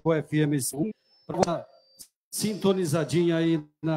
FM, para sintonizadinha aí na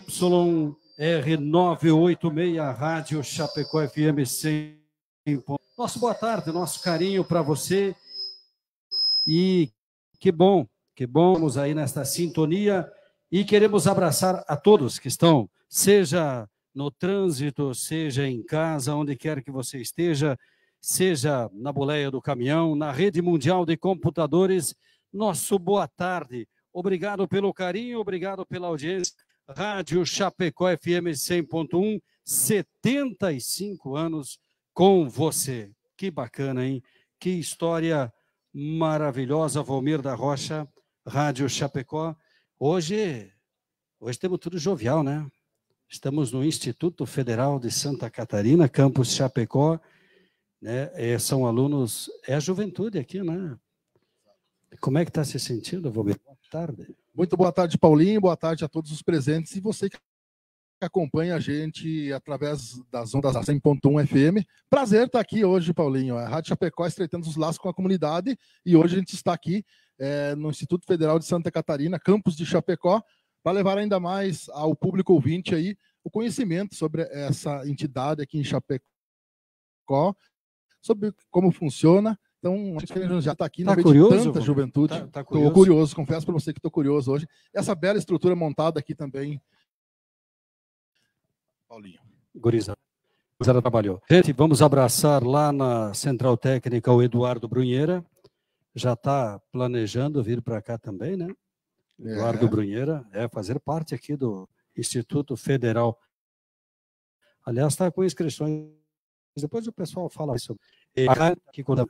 ZYR986, Rádio Chapecó FM 100. Nosso boa tarde, nosso carinho para você. E que bom, estamos aí nesta sintonia e queremos abraçar a todos que estão, seja no trânsito, seja em casa, onde quer que você esteja, seja na boleia do caminhão, na rede mundial de computadores. Nosso boa tarde. Obrigado pelo carinho, obrigado pela audiência. Rádio Chapecó FM 100.1, 75 anos com você. Que bacana, hein? Que história maravilhosa, Valmir da Rocha, Rádio Chapecó. Hoje temos tudo jovial, né? Estamos no Instituto Federal de Santa Catarina, campus Chapecó, né? São alunos, é a juventude aqui, né? Como é que está se sentindo, Valmir? Boa tarde. Muito boa tarde, Paulinho, boa tarde a todos os presentes e você que acompanha a gente através das ondas da 100.1 FM. Prazer estar aqui hoje, Paulinho. A Rádio Chapecó estreitando os laços com a comunidade e hoje a gente está aqui no Instituto Federal de Santa Catarina, campus de Chapecó, para levar ainda mais ao público ouvinte aí o conhecimento sobre essa entidade aqui em Chapecó, sobre como funciona. Então, a gente já está aqui no meio curioso, de tanta juventude. Estou curioso, confesso para você que estou curioso hoje. Essa bela estrutura montada aqui também. Paulinho. Gurizada trabalhou. Gente, vamos abraçar lá na Central Técnica o Eduardo Brunheira. Já está planejando vir para cá também, né? Eduardo Brunheira fazer parte aqui do Instituto Federal. Aliás, está com inscrições. Depois o pessoal fala sobre. Aqui quando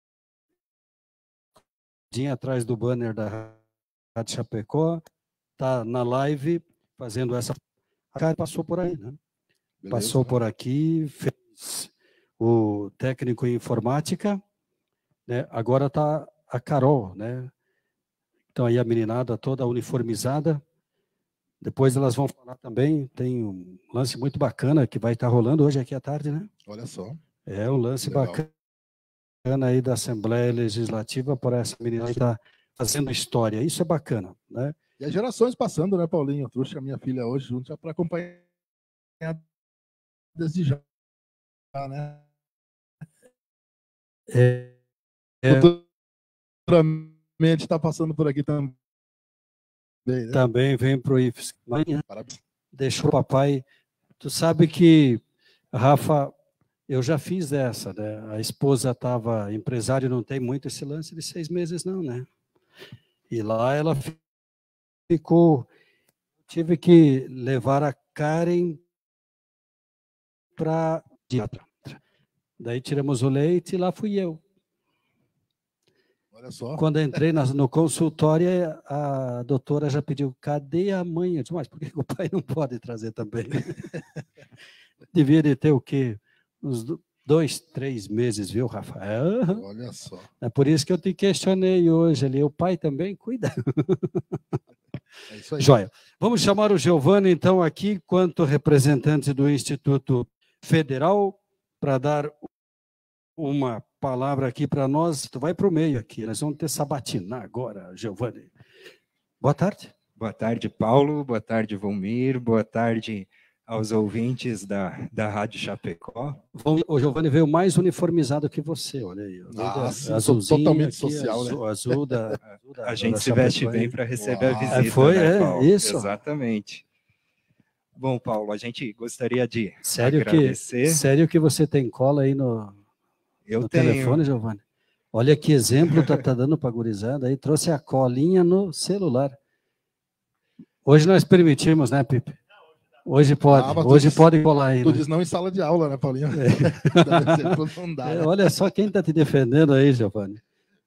atrás do banner da Rádio Chapecó, está na live fazendo essa. A cara passou por aí, né? Beleza, passou por aqui, fez o técnico em informática, né? Agora está a Carol, né? Então aí a meninada toda uniformizada. Depois elas vão falar também, tem um lance muito bacana que vai estar rolando hoje aqui à tarde, né? Olha só. É um lance bacana aí da Assembleia Legislativa por essa menina que está fazendo história. Isso é bacana, né? E as gerações passando, né, Paulinho? Eu trouxe a minha filha hoje junto já para acompanhar desde já, né? Futuramente está passando por aqui também. Né? Também vem para o IFES. Deixou o papai. Tu sabe que, Rafa, eu já fiz essa, né? A esposa estava empresária, não tem muito esse lance de 6 meses, não, né? E lá ela ficou. Tive que levar a Karen para diatra. Daí tiramos o leite e lá fui eu. Olha só. Quando entrei no consultório, a doutora já pediu, cadê a mãe? Eu disse, mas por que o pai não pode trazer também? Devia de ter o quê? Uns 2, 3 meses, viu, Rafael? Olha só. É por isso que eu te questionei hoje ali. O pai também cuida. É isso aí. Joia. Vamos chamar o Giovanni, então, aqui, quanto representante do Instituto Federal, para dar uma palavra aqui para nós. Tu vai para o meio aqui, nós vamos ter sabatina agora, Giovanni. Boa tarde. Boa tarde, Paulo. Boa tarde, Valmir. Boa tarde aos ouvintes da Rádio Chapecó. O Giovanni veio mais uniformizado que você, olha aí. Totalmente aqui, social, azul, né? Azul da a gente se veste bem para receber a visita, foi, né, Paulo? Isso. Exatamente. Bom, Paulo, a gente gostaria de agradecer. Sério que você tem cola aí no telefone, Giovanni? Olha que exemplo tá dando para a gurizada aí. Trouxe a colinha no celular. Hoje nós permitimos, né, Pipe? Hoje pode. Hoje pode colar aí. Tu diz não em sala de aula, né, Paulinho? Não dá, né? Olha só quem está te defendendo aí, Giovanni.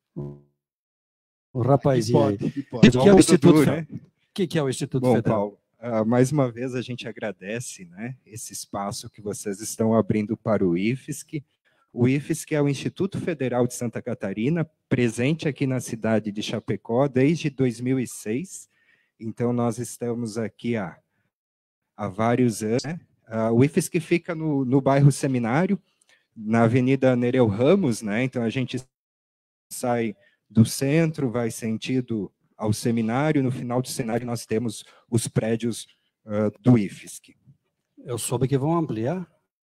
O rapazinho aí. O que é o Instituto Federal? O que é o Instituto Federal? Paulo, mais uma vez a gente agradece, né, esse espaço que vocês estão abrindo para o IFSC. O IFSC é o Instituto Federal de Santa Catarina, presente aqui na cidade de Chapecó desde 2006. Então, nós estamos aqui há vários anos. Né? O IFSC fica no bairro Seminário, na Avenida Nereu Ramos, né? Então a gente sai do centro, vai sentido ao seminário. No final do seminário, nós temos os prédios do IFSC. Eu soube que vão ampliar.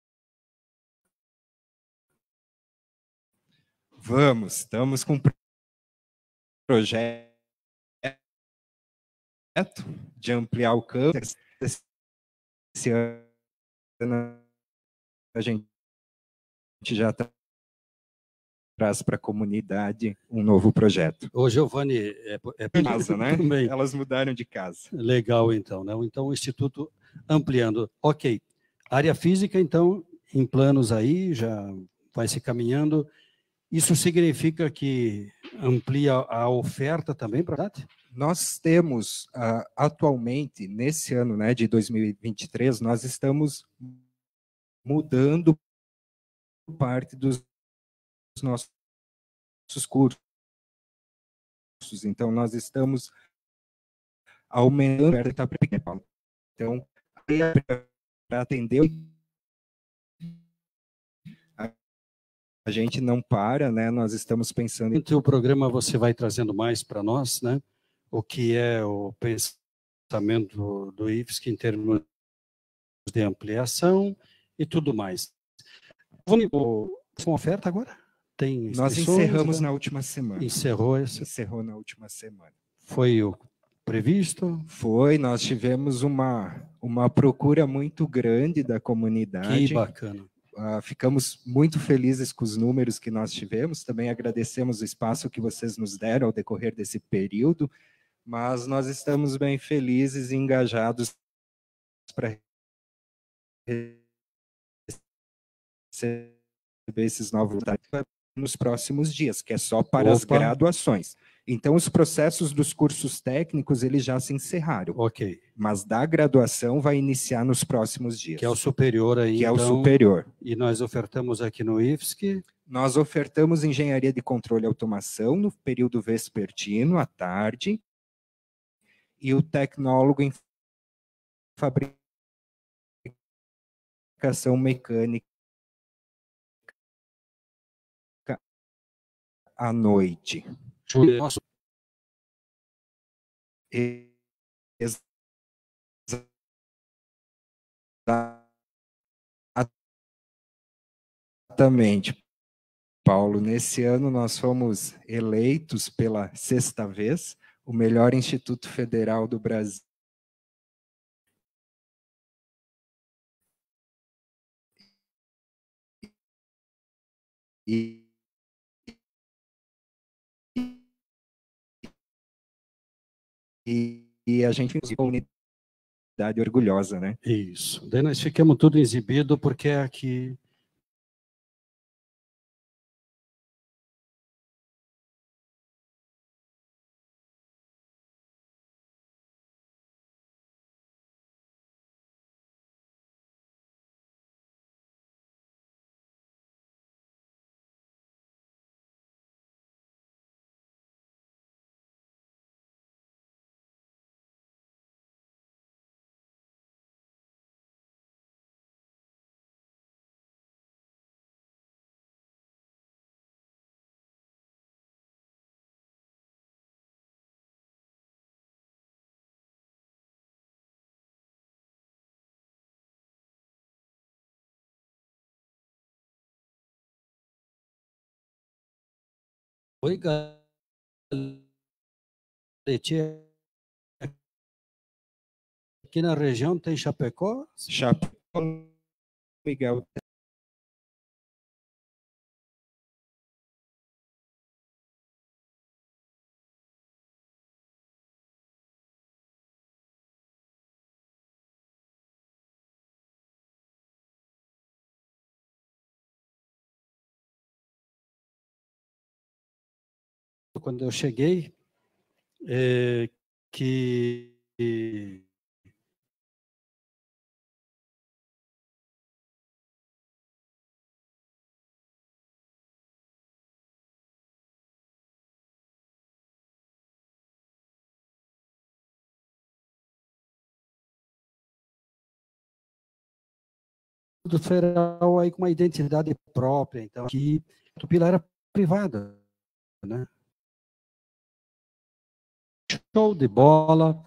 Estamos com um projeto de ampliar o campus. Esse ano a gente já traz para a comunidade um novo projeto. Ô, Giovanni, casa, né? Também. Elas mudaram de casa. Legal, então, né? Então, o Instituto ampliando. Ok. Área física, então, em planos aí, já vai se caminhando. Isso significa que amplia a oferta também para a cidade? Nós temos, atualmente, nesse ano, né, de 2023, nós estamos mudando parte dos nossos cursos. Então, nós estamos aumentando a oferta para então, para atender, a gente não para, né? Nós estamos pensando em o programa você vai trazendo mais para nós, né? O que é o pensamento do IFSC em termos de ampliação e tudo mais. Vamos com oferta agora? Tem nós encerramos na última semana. Encerrou na última semana. Foi o previsto? Foi, nós tivemos uma procura muito grande da comunidade. Que bacana. Ficamos muito felizes com os números que nós tivemos, também agradecemos o espaço que vocês nos deram ao decorrer desse período, mas nós estamos bem felizes e engajados para receber esses novos dados nos próximos dias, que é só para as graduações. Então, os processos dos cursos técnicos, eles já se encerraram. Ok. Mas da graduação vai iniciar nos próximos dias. Que é o superior aí, que então, é o superior. E nós ofertamos aqui no IFSC? Nós ofertamos engenharia de controle e automação no período vespertino, à tarde, e o tecnólogo em fabricação mecânica à noite. Nossa. Exatamente, Paulo. Nesse ano nós fomos eleitos pela 6ª vez o melhor Instituto Federal do Brasil. E a gente fica uma unidade orgulhosa, né? Isso. Daí nós ficamos tudo exibido porque é aqui. Oi, galera. Aqui na região tem Chapecó? Chapecó, Miguel. Quando eu cheguei, que do federal aí com uma identidade própria, então aqui Tupila era privada, né? Show de bola.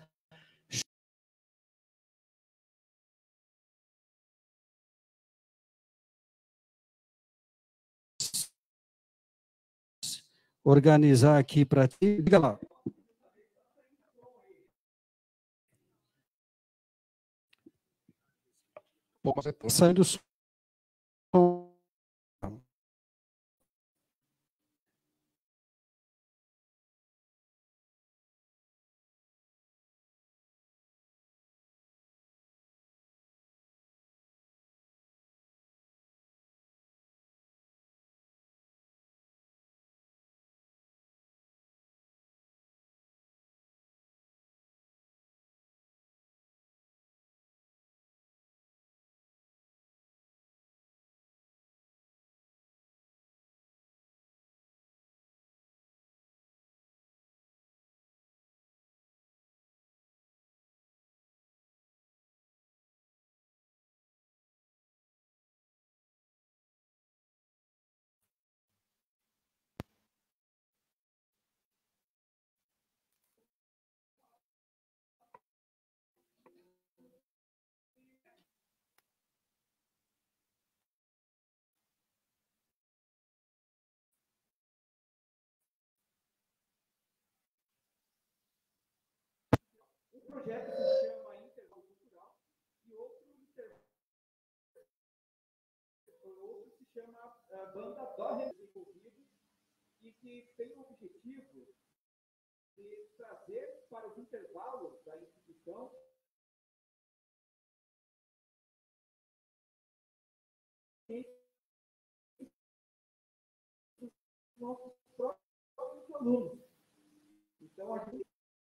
Organizar aqui para ti. Diga lá. Saindo o som. Projeto se chama Intervalo Cultural e outro se chama Banda Dó Desenvolvido e que tem o objetivo de trazer para os intervalos da instituição nossos próprios alunos. Então, a gente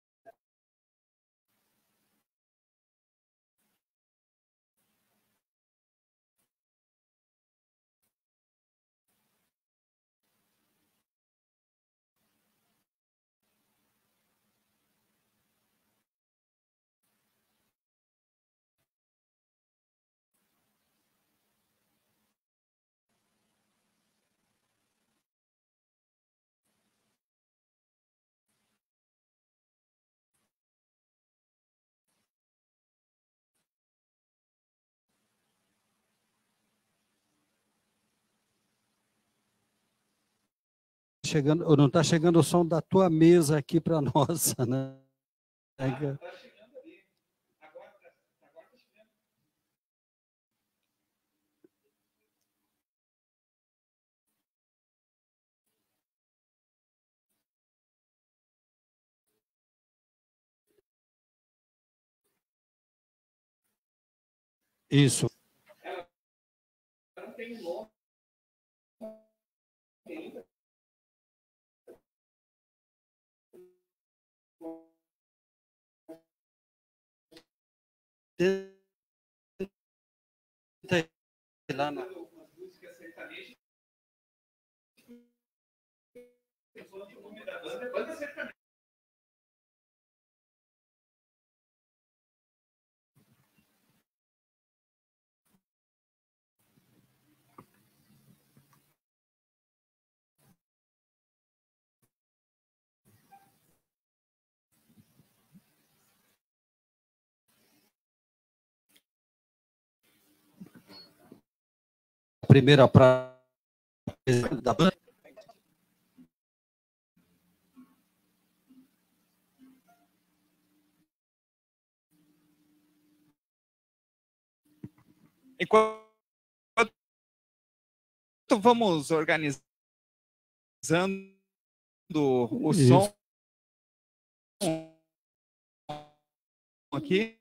Chegando, ou não está chegando o som da tua mesa aqui para nós, né? Isso. não tem nome ainda. Lá na... Música sertaneja. O nome da banda é Banda Sertaneja. A primeira praia da banda. Enquanto vamos organizando o som aqui,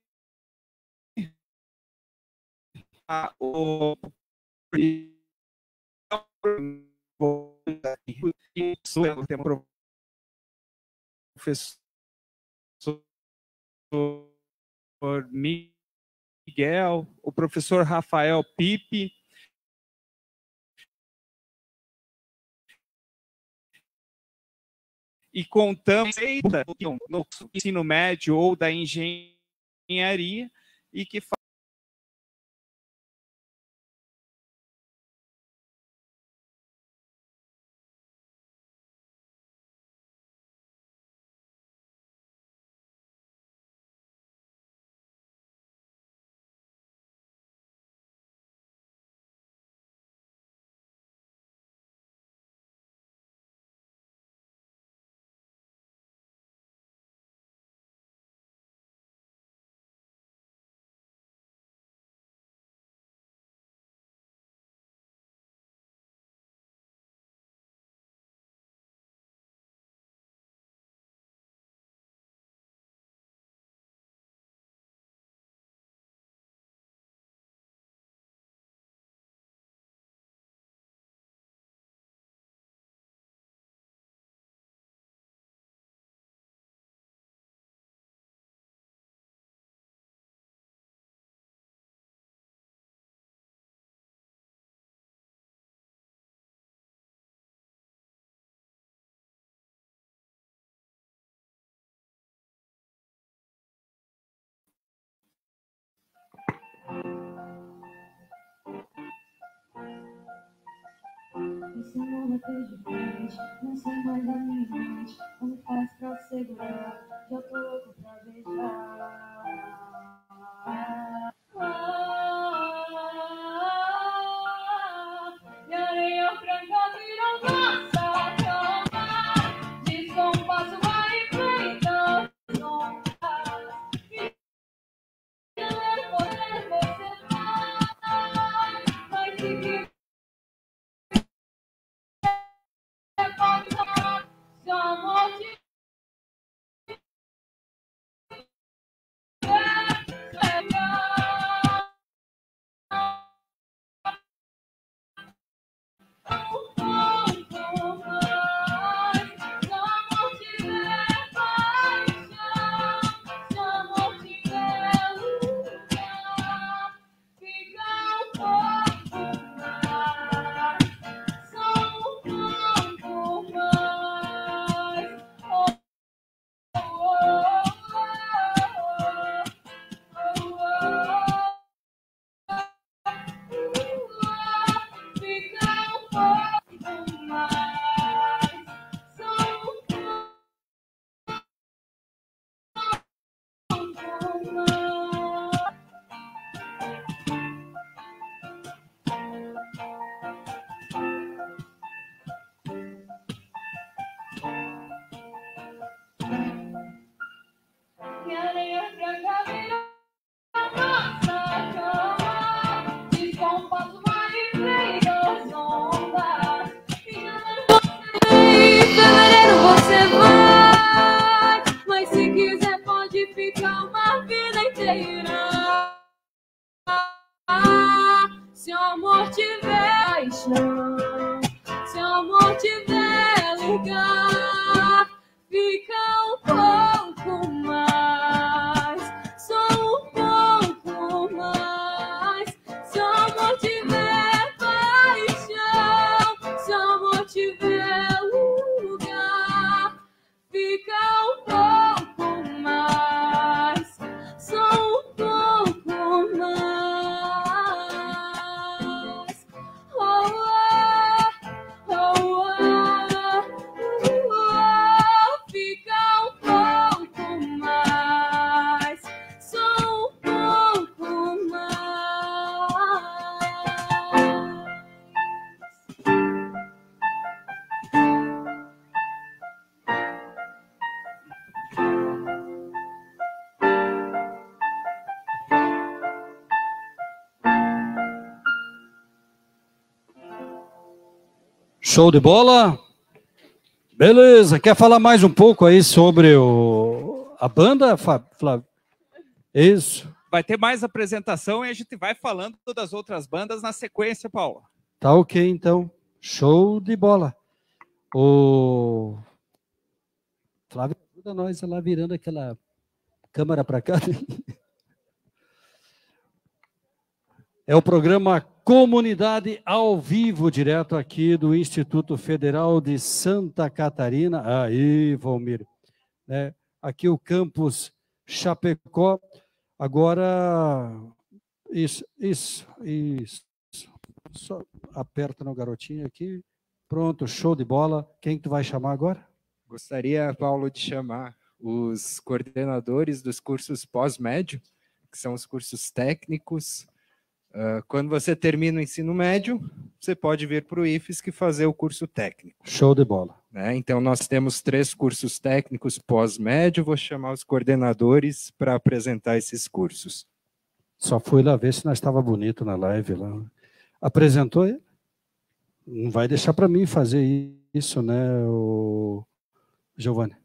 o tem um professor Miguel, o professor Rafael Pipe, e contamos no ensino médio ou da engenharia e que Esse amor bateu de frente, não sai mais da minha mente. Como faz pra segurar? Já tô louco pra beijar. Minha areia branca virou nossa cama. Descompasso vai enfrentando as ondas. E não é poder você vai, mas se quiser pode falar. Se o amor te se o amor tiver paixão, se o amor tiver lugar, fica um pouco mais, só um pouco mais. Se o amor tiver paixão, se o amor tiver lugar, fica um pouco mais, só um pouco mais. Fica um pouco mais, só um pouco mais. Show de bola? Beleza, quer falar mais um pouco aí sobre a banda, Flávio? Isso. Vai ter mais apresentação e a gente vai falando das outras bandas na sequência, Paulo. Tá ok, então. Show de bola. O Flávio, ajuda nós lá virando aquela câmera para cá. É o programa Comunidade ao Vivo, direto aqui do Instituto Federal de Santa Catarina. Aí, Valmir. Aqui o campus Chapecó. Agora, isso. Só aperta no garotinho aqui. Pronto, show de bola. Quem que tu vai chamar agora? Gostaria, Paulo, de chamar os coordenadores dos cursos pós-médio, que são os cursos técnicos. Quando você termina o ensino médio, você pode vir para o IFSC fazer o curso técnico. Show de bola. Então, nós temos 3 cursos técnicos pós-médio. Vou chamar os coordenadores para apresentar esses cursos. Só fui lá ver se nós estava bonito na live lá. Apresentou ele? Não vai deixar para mim fazer isso, né, o Giovanni?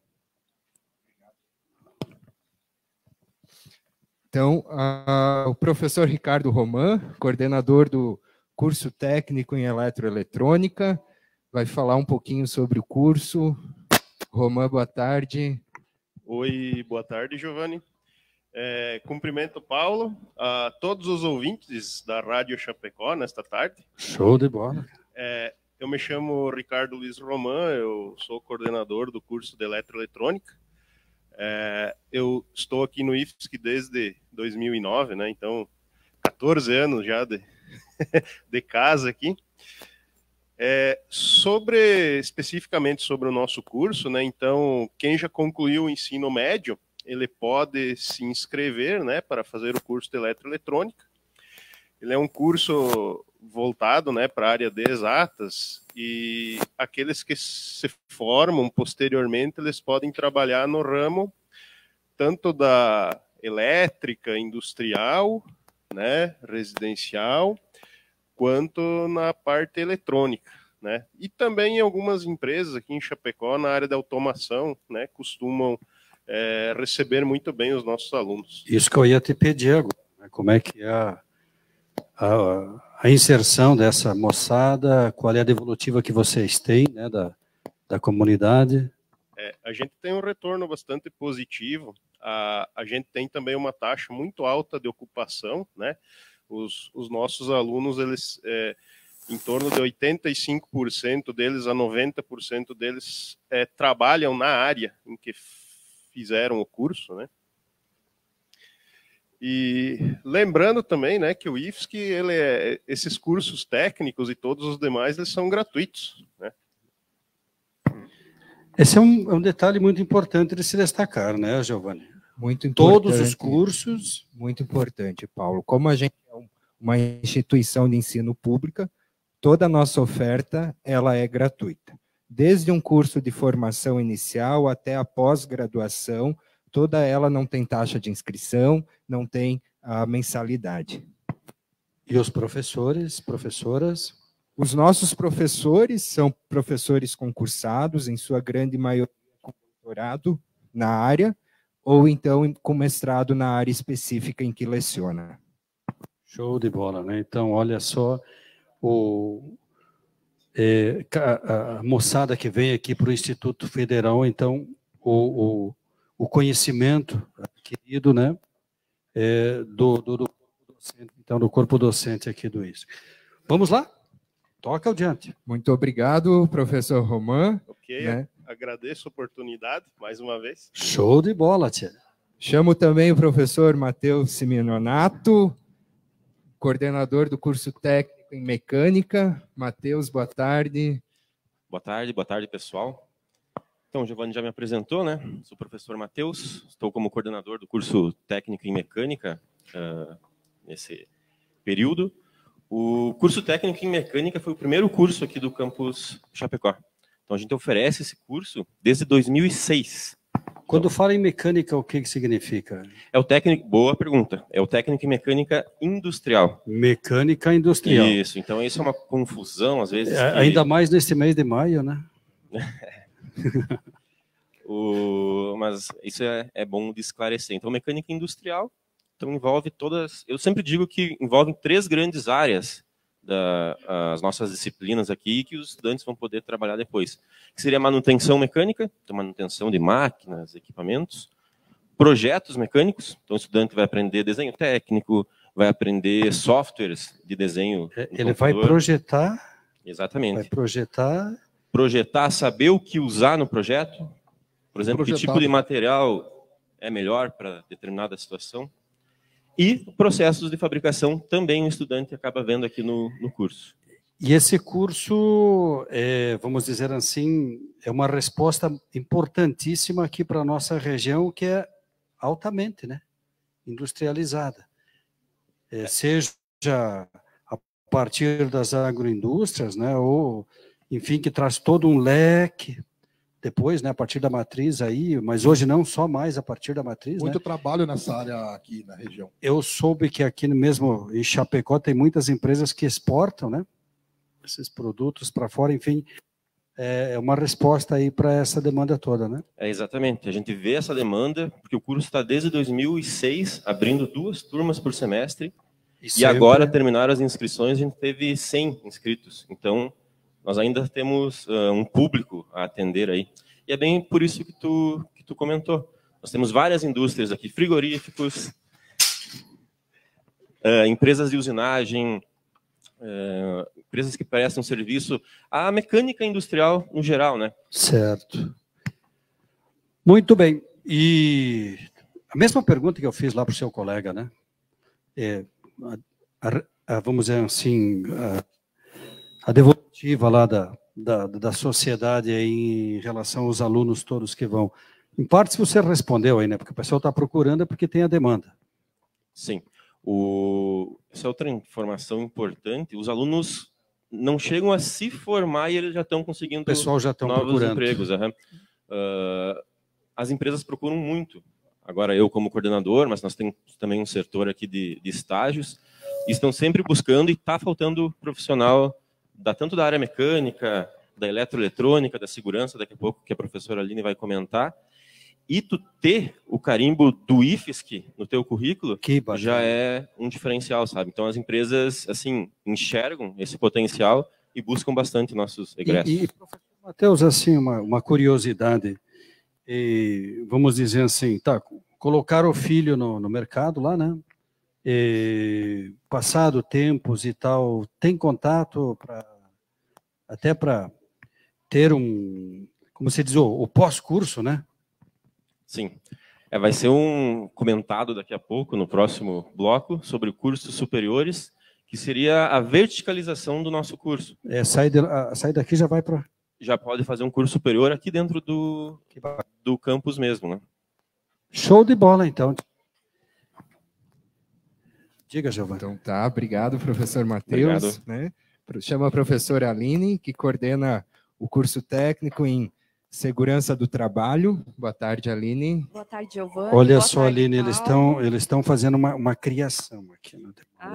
Então, o professor Ricardo Roman, coordenador do curso técnico em eletroeletrônica, vai falar um pouquinho sobre o curso. Roman, boa tarde. Oi, boa tarde, Giovanni. Cumprimento o Paulo, a todos os ouvintes da Rádio Chapecó nesta tarde. Show de bola. Eu me chamo Ricardo Luiz Roman, eu sou coordenador do curso de eletroeletrônica. Eu estou aqui no IFSC desde 2009, né? Então 14 anos já de casa aqui. Especificamente sobre o nosso curso, né? Então, quem já concluiu o ensino médio, ele pode se inscrever, né, para fazer o curso de eletroeletrônica. Ele é um curso voltado, né, para a área de exatas, e aqueles que se formam posteriormente, eles podem trabalhar no ramo tanto da elétrica industrial, né, residencial, quanto na parte eletrônica, né? E também em algumas empresas aqui em Chapecó, na área da automação, né, costumam receber muito bem os nossos alunos. Isso que eu ia te pedir agora, né? Como é que é a inserção dessa moçada, qual é a devolutiva que vocês têm, né, da comunidade? A gente tem um retorno bastante positivo, a gente tem também uma taxa muito alta de ocupação, né? Os nossos alunos, eles, em torno de 85% deles a 90% deles trabalham na área em que fizeram o curso, né? E lembrando também, né, que o IFSC, esses cursos técnicos e todos os demais, eles são gratuitos, né? Esse é um detalhe muito importante de se destacar, né, Giovanni? Muito importante. Todos os cursos. Muito importante, Paulo. Como a gente é uma instituição de ensino pública, toda a nossa oferta ela é gratuita. Desde um curso de formação inicial até a pós-graduação, toda ela não tem taxa de inscrição, não tem a mensalidade. E os professores, professoras? Os nossos professores são professores concursados, em sua grande maioria com doutorado na área, ou então com mestrado na área específica em que leciona. Show de bola, né? Então, olha só, a moçada que vem aqui para o Instituto Federal, então, o conhecimento adquirido, né, do corpo docente, então, do corpo docente aqui do ISC. Vamos lá? Toca adiante. Muito obrigado, professor Roman. Ok, né? Agradeço a oportunidade, mais uma vez. Show de bola, tia. Chamo também o professor Matheus Simeonato, coordenador do curso técnico em mecânica. Matheus, boa tarde. Boa tarde, pessoal. Então, o Giovanni já me apresentou, né? Sou o professor Matheus, estou como coordenador do curso técnico em mecânica nesse período. O curso técnico em mecânica foi o primeiro curso aqui do campus Chapecó. Então, a gente oferece esse curso desde 2006. Quando fala em mecânica, o que significa? É o técnico, boa pergunta, é o técnico em mecânica industrial. Mecânica industrial. Isso, então isso é uma confusão, às vezes. Ainda mais nesse mês de maio, né? Mas isso é bom de esclarecer. Então, mecânica industrial, então envolve todas... Eu sempre digo que envolve 3 grandes áreas das nossas disciplinas aqui que os estudantes vão poder trabalhar depois. Que seria manutenção mecânica, então manutenção de máquinas, equipamentos, projetos mecânicos, então o estudante vai aprender desenho técnico, vai aprender softwares de desenho. Ele vai projetar. Exatamente. Vai projetar, saber o que usar no projeto, por exemplo, que tipo de material é melhor para determinada situação. E processos de fabricação também o estudante acaba vendo aqui no curso. E esse curso, vamos dizer assim, é uma resposta importantíssima aqui para a nossa região, que é altamente, né, industrializada. Seja a partir das agroindústrias, né, ou, enfim, que traz todo um leque, depois, né, a partir da matriz aí, mas hoje não só mais a partir da matriz. Muito, né? trabalho nessa área aqui na região. Eu soube que aqui mesmo em Chapecó tem muitas empresas que exportam, né, esses produtos para fora, enfim, é uma resposta aí para essa demanda toda, né? Exatamente, a gente vê essa demanda, porque o curso está desde 2006, abrindo 2 turmas por semestre, e agora terminaram as inscrições, a gente teve 100 inscritos, então nós ainda temos um público a atender aí. E é bem por isso que tu comentou. Nós temos várias indústrias aqui, frigoríficos, empresas de usinagem, empresas que prestam serviço à mecânica industrial no geral, né? Certo. Muito bem. E a mesma pergunta que eu fiz lá para o seu colega, né? Vamos dizer assim, a devolutiva lá da sociedade aí em relação aos alunos todos que vão. Em parte, se você respondeu aí, né? Porque o pessoal está procurando é porque tem a demanda. Sim. Essa é outra informação importante. Os alunos não chegam a se formar e eles já estão conseguindo O pessoal já estão novos procurando. empregos. As empresas procuram muito. Agora, eu como coordenador, mas nós temos também um setor aqui de estágios, estão sempre buscando e está faltando profissional tanto da área mecânica, da eletroeletrônica, da segurança, daqui a pouco que a professora Aline vai comentar. E tu ter o carimbo do IFSC no teu currículo já é um diferencial, sabe? Então as empresas assim enxergam esse potencial e buscam bastante nossos egressos. E professor Matheus, assim, uma curiosidade, vamos dizer assim, tá, colocar o filho no mercado lá, né? Passado tempos e tal, tem contato até para ter como se diz, o pós-curso, né? Sim. Vai ser comentado daqui a pouco, no próximo bloco, sobre cursos superiores, que seria a verticalização do nosso curso. Sair daqui já vai para... Já pode fazer um curso superior aqui dentro do campus mesmo, né? Show de bola, então. Diga, Giovanni. Então tá, obrigado, professor Matheus. Né? Chama a professora Aline, que coordena o curso técnico em Segurança do Trabalho. Boa tarde, Aline. Boa tarde, Giovanni. Olha Boa só, tarde, Aline, Paulo. eles estão fazendo uma criação aqui. Né?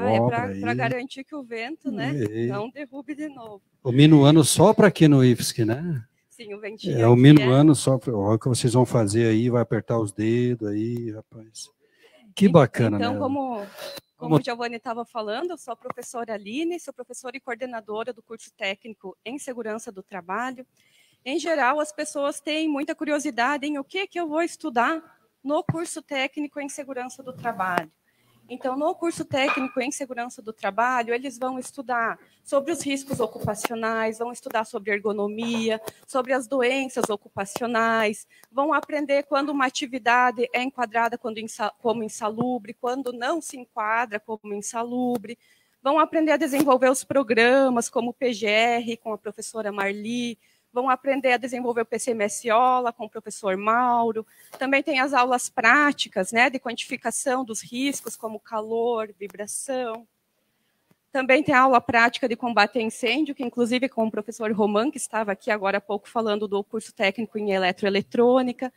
É para garantir que o vento, né, não derrube de novo. O minuano sopra aqui no IFSC, né? Sim, o ventinho. O minuano sopra. Olha o que vocês vão fazer aí, vai apertar os dedos aí, rapaz. Que bacana, então, né? Como o Giovanni estava falando, eu sou a professora Aline, sou professora e coordenadora do curso técnico em Segurança do Trabalho. Em geral, as pessoas têm muita curiosidade em o que eu vou estudar no curso técnico em Segurança do Trabalho. Então, no curso técnico em Segurança do Trabalho, eles vão estudar sobre os riscos ocupacionais, vão estudar sobre ergonomia, sobre as doenças ocupacionais, vão aprender quando uma atividade é enquadrada como insalubre, quando não se enquadra como insalubre, vão aprender a desenvolver os programas como o PGR, com a professora Marli, vão aprender a desenvolver o PCMSOLA com o professor Mauro. Também tem as aulas práticas, né, de quantificação dos riscos, como calor, vibração. Também tem a aula prática de combate a incêndio, que inclusive com o professor Roman, que estava aqui agora há pouco falando do curso técnico em eletroeletrônica.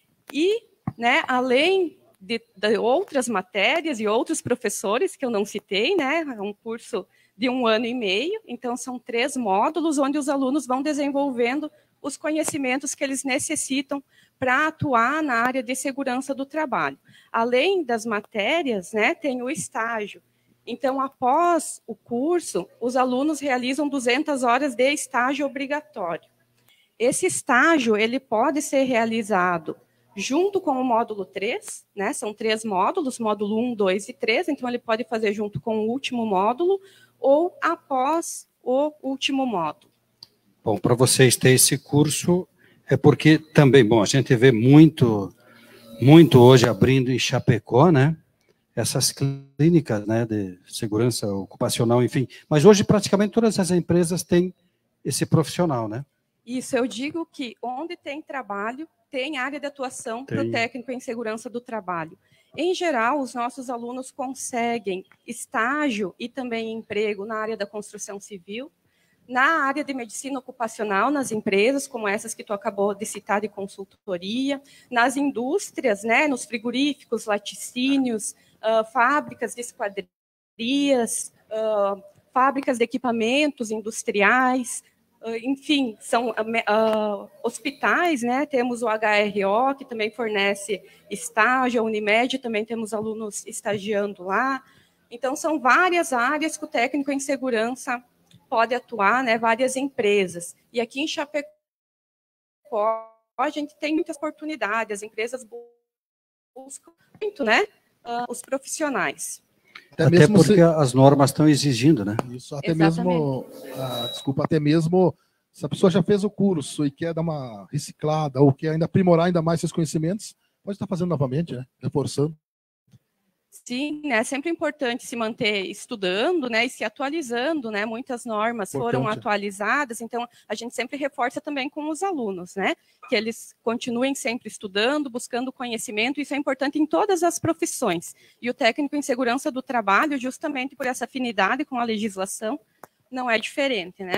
E, né, além de outras matérias e outros professores que eu não citei, né, é um curso de 1 ano e meio, então são 3 módulos onde os alunos vão desenvolvendo os conhecimentos que eles necessitam para atuar na área de segurança do trabalho. Além das matérias, né, tem o estágio. Então, após o curso, os alunos realizam 200 horas de estágio obrigatório. Esse estágio ele pode ser realizado junto com o módulo 3, né, são 3 módulos, módulo 1, 2 e 3, então ele pode fazer junto com o último módulo, ou após o último módulo. Bom, para vocês terem esse curso, é porque também, bom, a gente vê muito hoje abrindo em Chapecó, né? Essas clínicas, né, de segurança ocupacional, enfim. Mas hoje praticamente todas as empresas têm esse profissional, né? Isso, eu digo que onde tem trabalho, tem área de atuação para o técnico em segurança do trabalho. Em geral, os nossos alunos conseguem estágio e também emprego na área da construção civil, na área de medicina ocupacional, nas empresas, como essas que tu acabou de citar, de consultoria, nas indústrias, né, nos frigoríficos, laticínios, fábricas de esquadrias, fábricas de equipamentos industriais, enfim, são hospitais, né? Temos o HRO, que também fornece estágio, a Unimed também temos alunos estagiando lá. Então, são várias áreas que o técnico em segurança pode atuar, né? Várias empresas. E aqui em Chapecó, a gente tem muitas oportunidades, as empresas buscam muito, né? Os profissionais. Até porque as normas estão exigindo, né? Isso, até mesmo, até mesmo se a pessoa já fez o curso e quer dar uma reciclada ou quer ainda aprimorar ainda mais seus conhecimentos, pode estar fazendo novamente, né? Reforçando. Sim, né? É sempre importante se manter estudando, né, e se atualizando, né? Muitas normas foram atualizadas, então a gente sempre reforça também com os alunos, né? Que eles continuem sempre estudando, buscando conhecimento, isso é importante em todas as profissões. E o técnico em segurança do trabalho, justamente por essa afinidade com a legislação, não é diferente, né?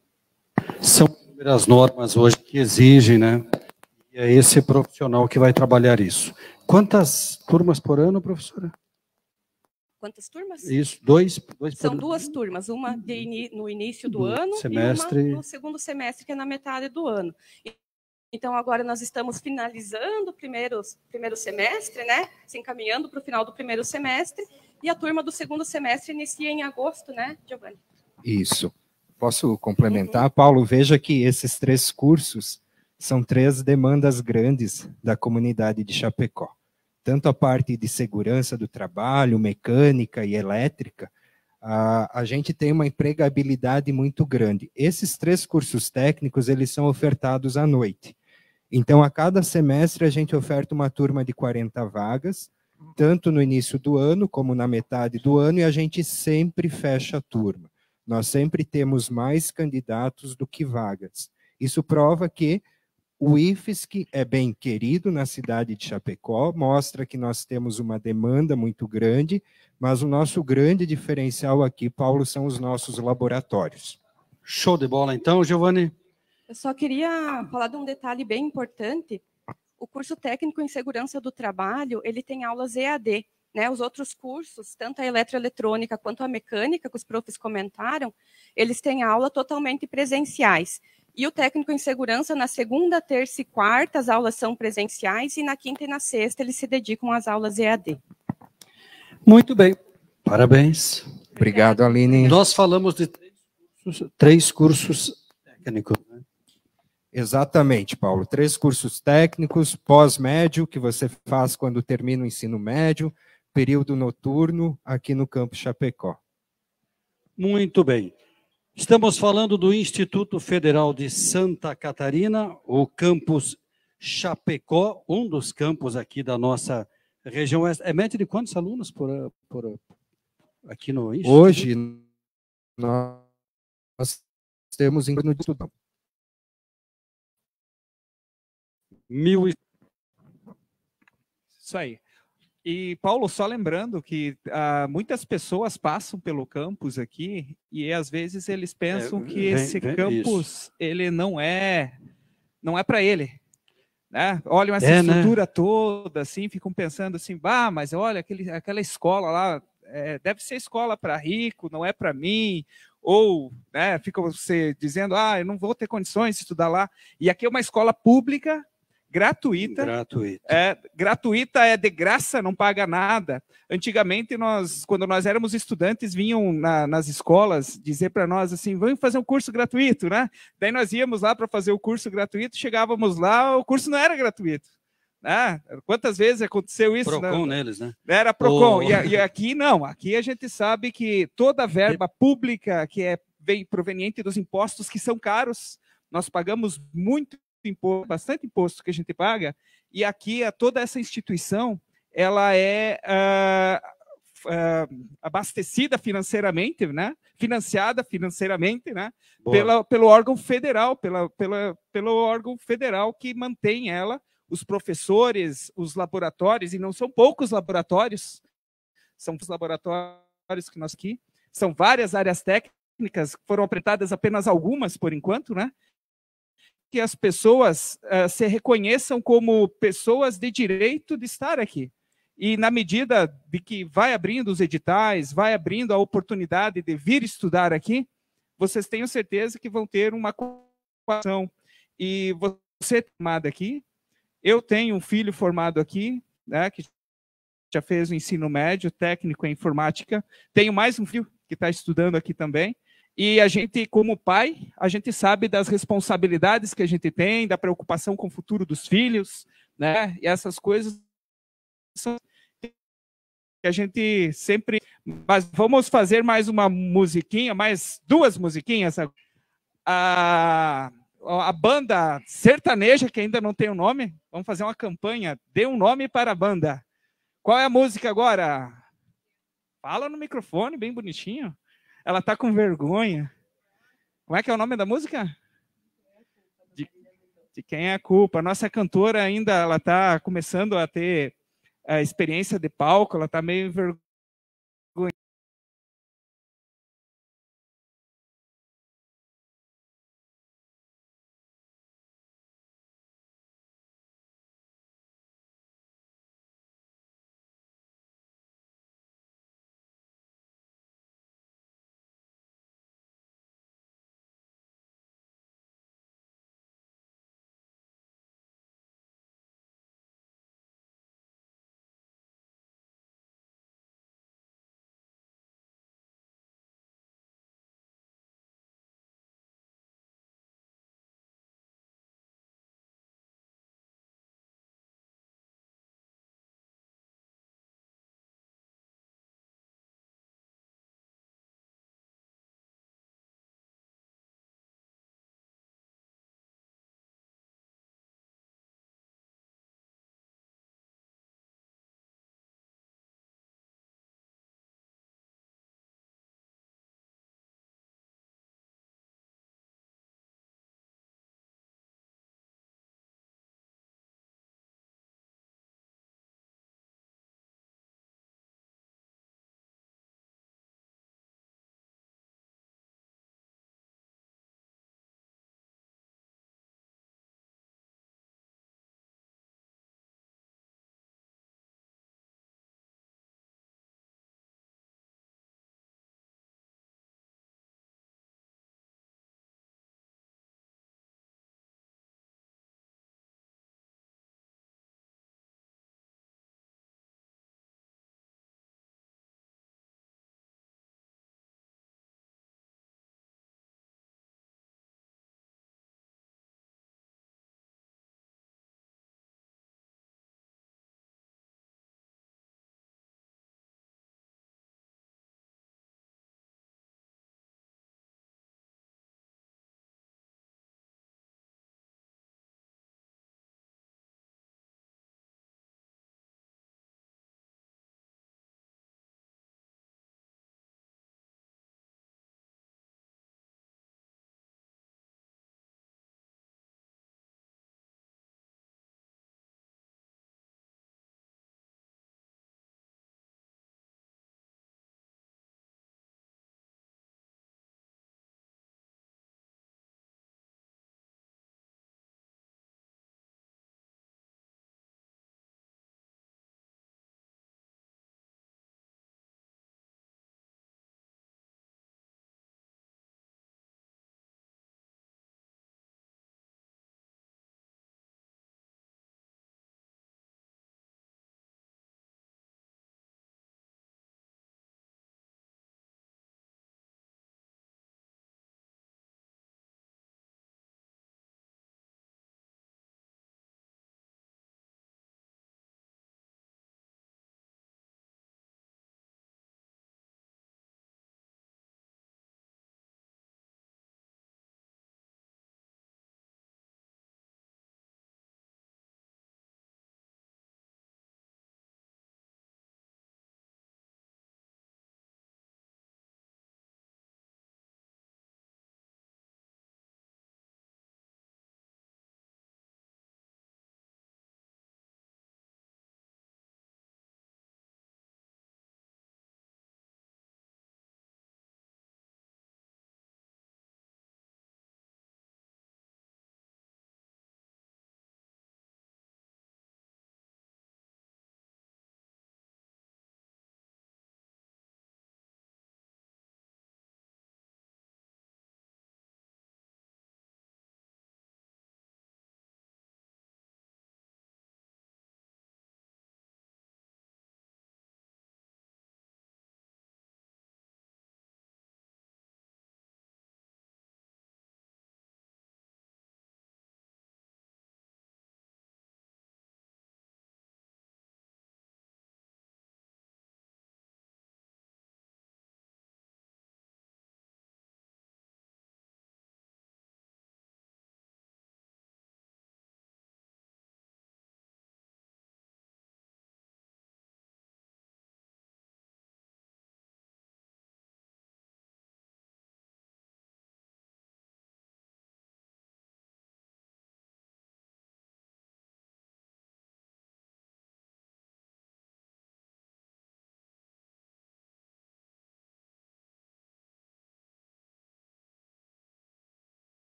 São as normas hoje que exigem, né? E é esse profissional que vai trabalhar isso. Quantas turmas por ano, professora? Quantas turmas? Isso, dois São por... 2 turmas, uma no início do ano semestre... e uma no segundo semestre, que é na metade do ano. Então, agora nós estamos finalizando o primeiro semestre, né? Se encaminhando para o final do primeiro semestre, e a turma do segundo semestre inicia em agosto, né, Giovanni? Isso. Posso complementar, Paulo? Veja que esses 3 cursos são 3 demandas grandes da comunidade de Chapecó. Tanto a parte de segurança do trabalho, mecânica e elétrica, a gente tem uma empregabilidade muito grande. Esses 3 cursos técnicos, eles são ofertados à noite. Então, a cada semestre, a gente oferta uma turma de 40 vagas, tanto no início do ano, como na metade do ano, e a gente sempre fecha a turma. Nós sempre temos mais candidatos do que vagas. Isso prova que o IFSC é bem querido na cidade de Chapecó, mostra que nós temos uma demanda muito grande, mas o nosso grande diferencial aqui, Paulo, são os nossos laboratórios. Show de bola, então, Giovanni. Eu só queria falar de um detalhe bem importante. O curso técnico em segurança do trabalho, ele tem aulas EAD, né? Os outros cursos, tanto a eletroeletrônica quanto a mecânica, que os profs comentaram, eles têm aula totalmente presenciais. E o técnico em segurança, na segunda, terça e quarta, as aulas são presenciais, e na quinta e na sexta eles se dedicam às aulas EAD. Muito bem, parabéns. Obrigado, Aline. Nós falamos de 3 cursos técnicos, né? Exatamente, Paulo. 3 cursos técnicos, pós-médio, que você faz quando termina o ensino médio, período noturno, aqui no Campus Chapecó. Muito bem. Estamos falando do Instituto Federal de Santa Catarina, o campus Chapecó, um dos campos aqui da nossa região oeste. É média de quantos alunos por aqui no Instituto? Hoje, nós temos em torno de tudo. 1.000. Isso aí. E, Paulo, só lembrando que muitas pessoas passam pelo campus aqui e, às vezes, eles pensam que esse campus ele não é para ele. Né? Olham essa estrutura toda, assim, ficam pensando assim, mas olha, aquela escola lá, deve ser escola para rico, não é para mim. Ou, né, fica você dizendo, eu não vou ter condições de estudar lá. E aqui é uma escola pública, gratuita. Gratuita é de graça, não paga nada. Antigamente, quando nós éramos estudantes, vinham nas escolas dizer para nós assim, vamos fazer um curso gratuito, né? Daí nós íamos lá para fazer o curso gratuito, chegávamos lá, o curso não era gratuito. Né? Quantas vezes aconteceu isso? Procon neles, né? Era Procon. E aqui não, aqui a gente sabe que toda a verba pública que vem proveniente dos impostos que são caros, nós pagamos muito imposto, bastante imposto que a gente paga, e aqui toda essa instituição ela é abastecida financeiramente, né? Financiada financeiramente, né? Pelo órgão federal, pelo órgão federal que mantém ela, os professores, os laboratórios, e não são poucos laboratórios, são os laboratórios que nós aqui, são várias áreas técnicas, foram apresentadas apenas algumas por enquanto, né? Que as pessoas se reconheçam como pessoas de direito de estar aqui. E na medida de que vai abrindo os editais, vai abrindo a oportunidade de vir estudar aqui, vocês tenham certeza que vão ter uma coação. E você formado aqui, eu tenho um filho formado aqui, né, que já fez o ensino médio, técnico em informática, tenho mais um filho que está estudando aqui também. E a gente, como pai, a gente sabe das responsabilidades que a gente tem, da preocupação com o futuro dos filhos, né? E essas coisas são que a gente sempre... Mas vamos fazer mais uma musiquinha, mais 2 musiquinhas. A banda sertaneja, que ainda não tem um nome, vamos fazer uma campanha, dê um nome para a banda. Qual é a música agora? Fala no microfone, bem bonitinho. Ela tá com vergonha. Como é que é o nome da música? De quem é a culpa. A nossa cantora ainda, ela tá começando a ter a experiência de palco, ela tá meio vergonha.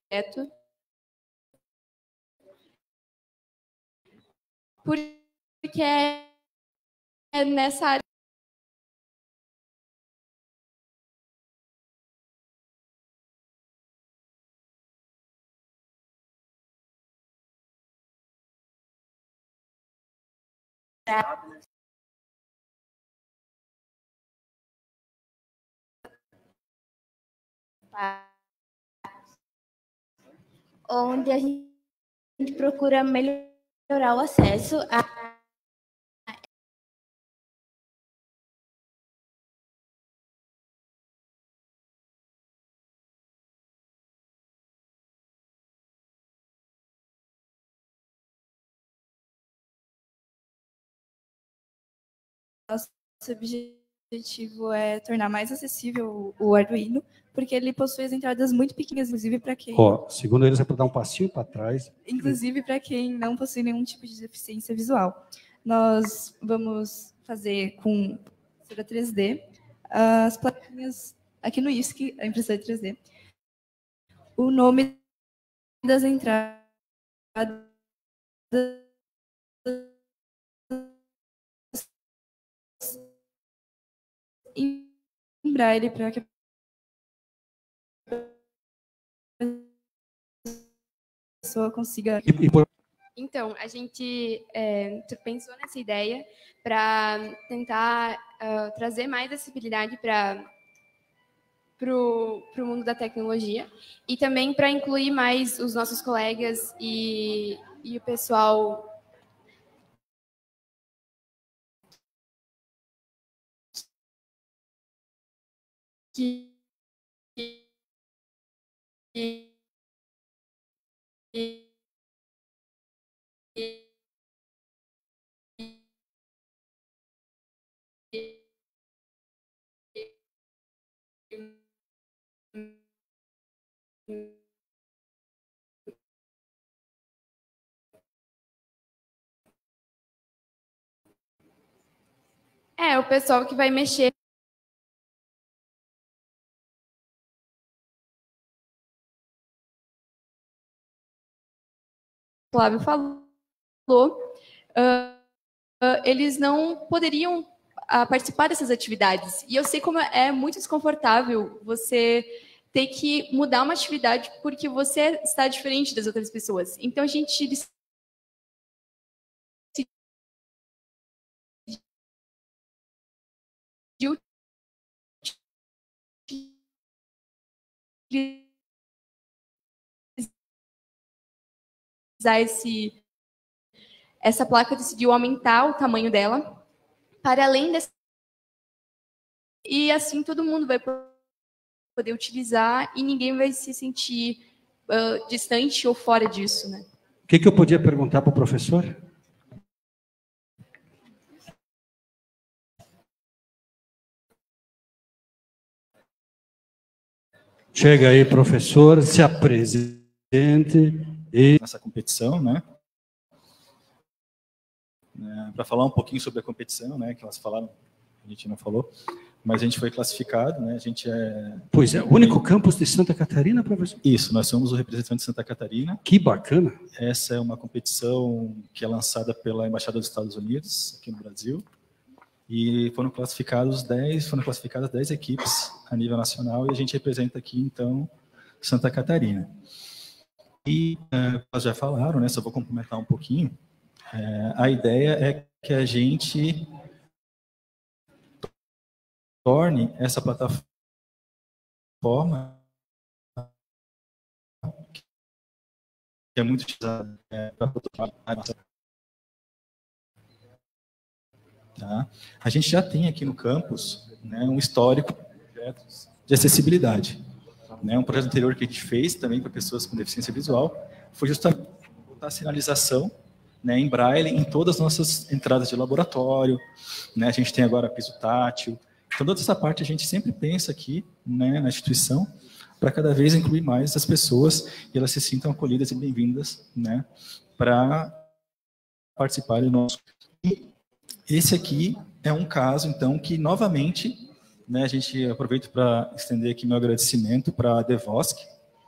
porque é nessa área onde a gente procura melhorar o acesso a nosso objetivo é tornar mais acessível o Arduino, porque ele possui as entradas muito pequenas, inclusive para quem... Segundo eles, é para dar um passinho para trás. Inclusive para quem não possui nenhum tipo de deficiência visual. Nós vamos fazer com impressora 3D as plaquinhas aqui no IFSC, a impressora 3D. O nome das entradas em braille para que a pessoa consiga... Então, a gente pensou nessa ideia para tentar trazer mais acessibilidade para o mundo da tecnologia e também para incluir mais os nossos colegas e o pessoal que o pessoal que vai mexer. O Flávio falou, eles não poderiam participar dessas atividades. E eu sei como é muito desconfortável você ter que mudar uma atividade porque você está diferente das outras pessoas. Então, a gente decidiu essa placa, decidiu aumentar o tamanho dela para além dessa, e assim todo mundo vai poder utilizar e ninguém vai se sentir distante ou fora disso, né? O que eu podia perguntar para o professor? Chega aí, professor, se apresente e... Nessa competição, né? Para falar um pouquinho sobre a competição, né? Que elas falaram, a gente não falou, mas a gente foi classificado, né? A gente é... Pois é, o único campus de Santa Catarina, professor? Isso, nós somos o representante de Santa Catarina. Que bacana! Essa é uma competição que é lançada pela Embaixada dos Estados Unidos, aqui no Brasil, e foram classificadas 10 equipes a nível nacional, e a gente representa aqui, então, Santa Catarina. E, elas já falaram, né? Só vou complementar um pouquinho. A ideia é que a gente torne essa plataforma que é muito utilizada tá? A gente já tem aqui no campus, né, um histórico de projetos de acessibilidade. Né? Um projeto anterior que a gente fez também para pessoas com deficiência visual foi justamente botar a sinalização, né, em braille em todas as nossas entradas de laboratório, né? A gente tem agora piso tátil. Então, toda essa parte a gente sempre pensa aqui, né, na instituição, para cada vez incluir mais as pessoas e elas se sintam acolhidas e bem-vindas, né, para participarem do nosso. E esse aqui é um caso, então, que novamente, né, a gente aproveita para estender aqui meu agradecimento para a Devosc,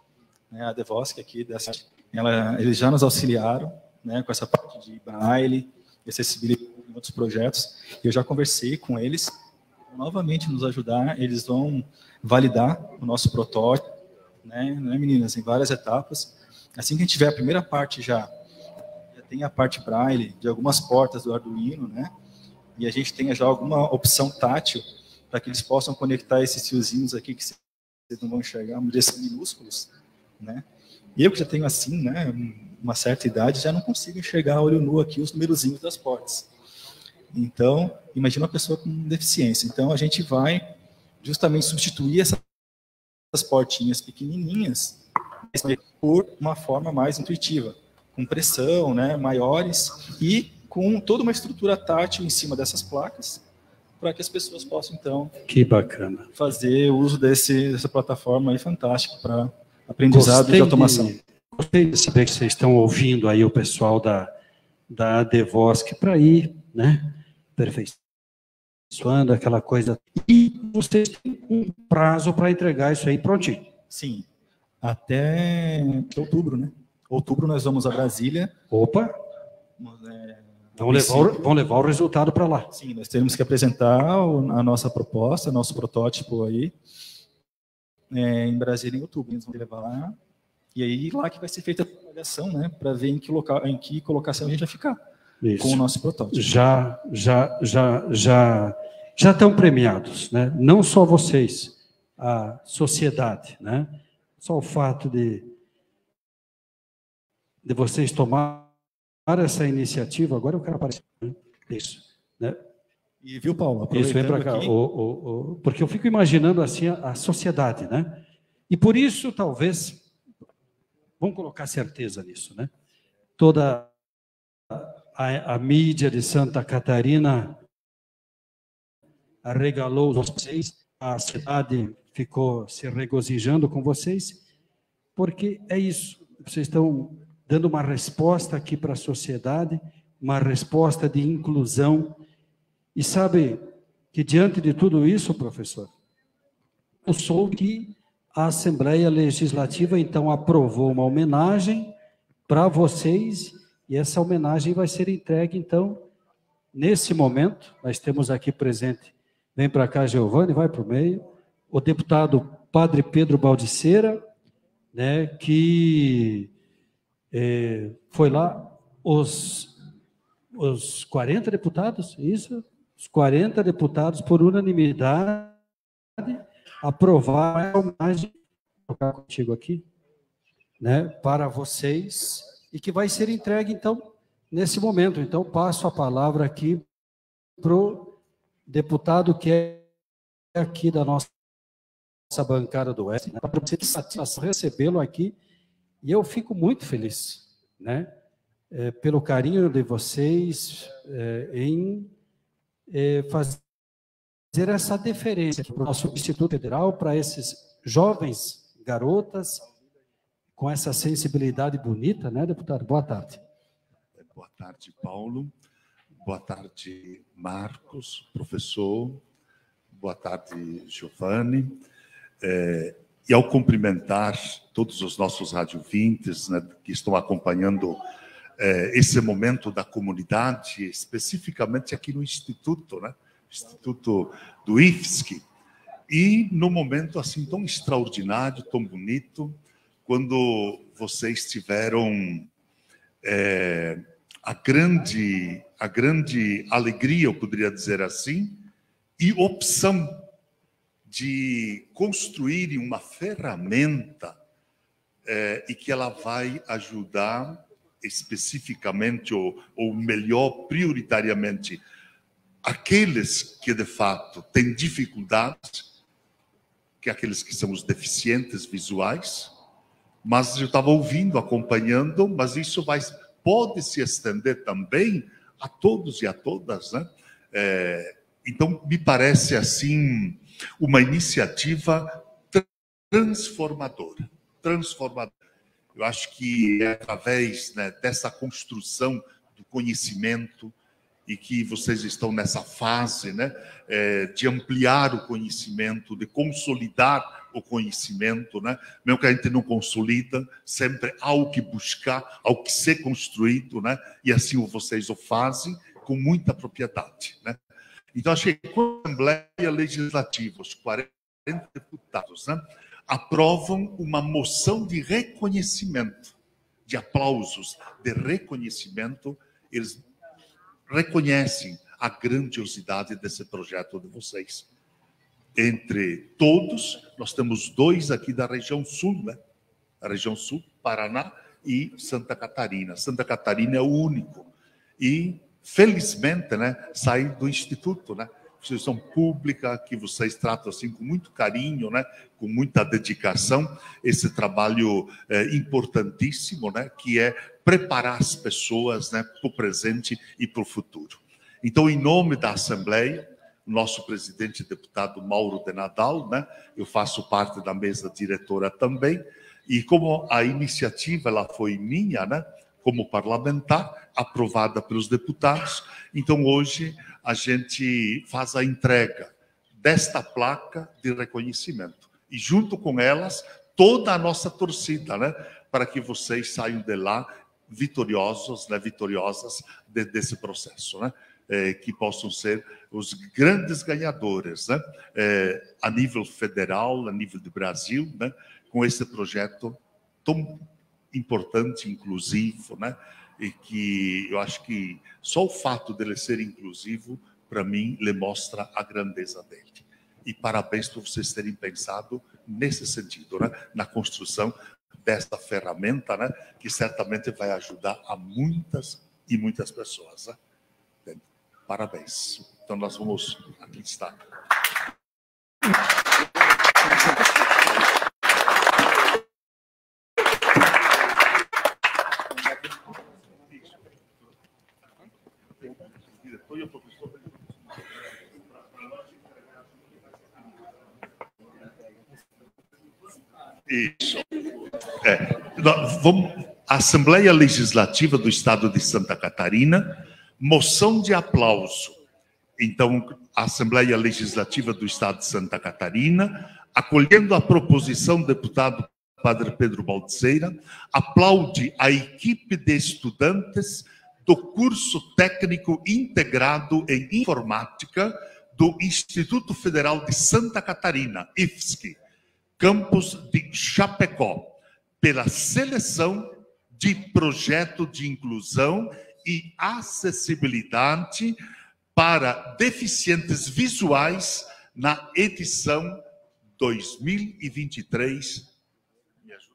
né, a Devosk aqui, eles já nos auxiliaram, né, com essa parte de braille, acessibilidade em outros projetos. Eu já conversei com eles, novamente nos ajudar, eles vão validar o nosso protótipo, né, meninas, em várias etapas. Assim que a gente tiver a primeira parte já tem a parte braille de algumas portas do Arduino, né, e a gente tenha já alguma opção tátil para que eles possam conectar esses fiozinhos aqui que vocês não vão enxergar, vamos dizer, são minúsculos, né. E eu que já tenho assim, né, uma certa idade, já não consigo enxergar a olho nu aqui os numerozinhos das portas. Então, imagina uma pessoa com deficiência. Então, a gente vai justamente substituir essas portinhas pequenininhas por uma forma mais intuitiva, com pressão, né, maiores e com toda uma estrutura tátil em cima dessas placas, para que as pessoas possam, então, que bacana, fazer uso dessa plataforma aí fantástica para aprendizado de automação. Gostei de saber que vocês estão ouvindo aí o pessoal da Devosk para ir, né, aperfeiçoando aquela coisa. E vocês têm um prazo para entregar isso aí prontinho. Sim, até outubro, né? Outubro nós vamos a Brasília. Opa! Vão levar o resultado para lá. Sim, nós temos que apresentar a nossa proposta, nosso protótipo aí, em Brasília em outubro. Eles vão levar lá. E aí lá que vai ser feita a avaliação, né? Para ver em que colocação a gente vai ficar. Isso. Com o nosso protótipo. Já estão premiados, né? Não só vocês, a sociedade, né? Só o fato de vocês tomar essa iniciativa, agora eu quero aparecer, né? Isso, né? E viu, Paulo? Isso, vem para cá, porque eu fico imaginando assim a sociedade, né? E por isso, talvez, vamos colocar certeza nisso, né? Toda a mídia de Santa Catarina arregalou vocês, a cidade ficou se regozijando com vocês, porque é isso, vocês estão dando uma resposta aqui para a sociedade, uma resposta de inclusão, e sabe que diante de tudo isso, professor, eu soube que a Assembleia Legislativa, então, aprovou uma homenagem para vocês, e essa homenagem vai ser entregue, então, nesse momento. Nós temos aqui presente, vem para cá, Giovanni, vai para o meio, o deputado Padre Pedro Baldiceira, né, que foi lá, os 40 deputados, isso? Os 40 deputados, por unanimidade, aprovaram a homenagem, vou colocar contigo aqui, né, para vocês, e que vai ser entregue, então, nesse momento. Então, passo a palavra aqui para o deputado que é aqui da nossa bancada do Oeste, né, para você ter satisfação recebê-lo aqui, e eu fico muito feliz, né, pelo carinho de vocês em fazer essa deferência para o nosso Instituto Federal, para esses jovens garotas, com essa sensibilidade bonita, né, deputado? Boa tarde. Boa tarde, Paulo. Boa tarde, Marcos, professor. Boa tarde, Giovanni. E ao cumprimentar todos os nossos radiovintes, né, que estão acompanhando esse momento da comunidade, especificamente aqui no Instituto, né, Instituto do IFSC, e no momento assim tão extraordinário, tão bonito, quando vocês tiveram a grande alegria, eu poderia dizer assim, e opção de construírem uma ferramenta e que ela vai ajudar especificamente, ou melhor, prioritariamente, aqueles que de fato têm dificuldades, que é aqueles que são os deficientes visuais. Mas eu estava ouvindo, acompanhando, mas isso pode se estender também a todos e a todas, né? Então, me parece assim uma iniciativa transformadora. Eu acho que é através, né, dessa construção do conhecimento e que vocês estão nessa fase, né, de ampliar o conhecimento, de consolidar o conhecimento, né, mesmo que a gente não consolida, sempre há o que buscar, há o que ser construído, né, e assim vocês o fazem com muita propriedade, né. Então, achei que a Assembleia Legislativa, os 40 deputados, né, aprovam uma moção de reconhecimento, de aplausos, de reconhecimento, eles reconhecem a grandiosidade desse projeto de vocês. Entre todos, nós temos 2 aqui da região sul, né? A região sul, Paraná e Santa Catarina. Santa Catarina é o único. E, felizmente, né, sai do Instituto, né? Instituição pública, que vocês tratam assim com muito carinho, né, com muita dedicação, esse trabalho importantíssimo, né, que é preparar as pessoas, né, para o presente e para o futuro. Então, em nome da Assembleia, nosso presidente deputado Mauro de Nadal, né, eu faço parte da mesa diretora também, e como a iniciativa ela foi minha, né, como parlamentar, aprovada pelos deputados, então hoje a gente faz a entrega desta placa de reconhecimento. E junto com elas, toda a nossa torcida, né? Para que vocês saiam de lá vitoriosos, né? Vitoriosas desse processo, né? Que possam ser os grandes ganhadores, né? A nível federal, a nível do Brasil, né? Com esse projeto tão importante, inclusivo, né? E que eu acho que só o fato dele ser inclusivo, para mim, lhe mostra a grandeza dele. E parabéns por vocês terem pensado nesse sentido, né? Na construção desta ferramenta, né? Que certamente vai ajudar a muitas e muitas pessoas, né? Parabéns. Então, nós vamos... Aqui está. Isso. A Assembleia Legislativa do Estado de Santa Catarina, moção de aplauso. Então, a Assembleia Legislativa do Estado de Santa Catarina, acolhendo a proposição do deputado Padre Pedro Baltzeira, aplaude a equipe de estudantes do curso técnico integrado em informática do Instituto Federal de Santa Catarina, IFSC, campus de Chapecó, pela seleção de projeto de inclusão e acessibilidade para deficientes visuais na edição 2023. Me ajuda.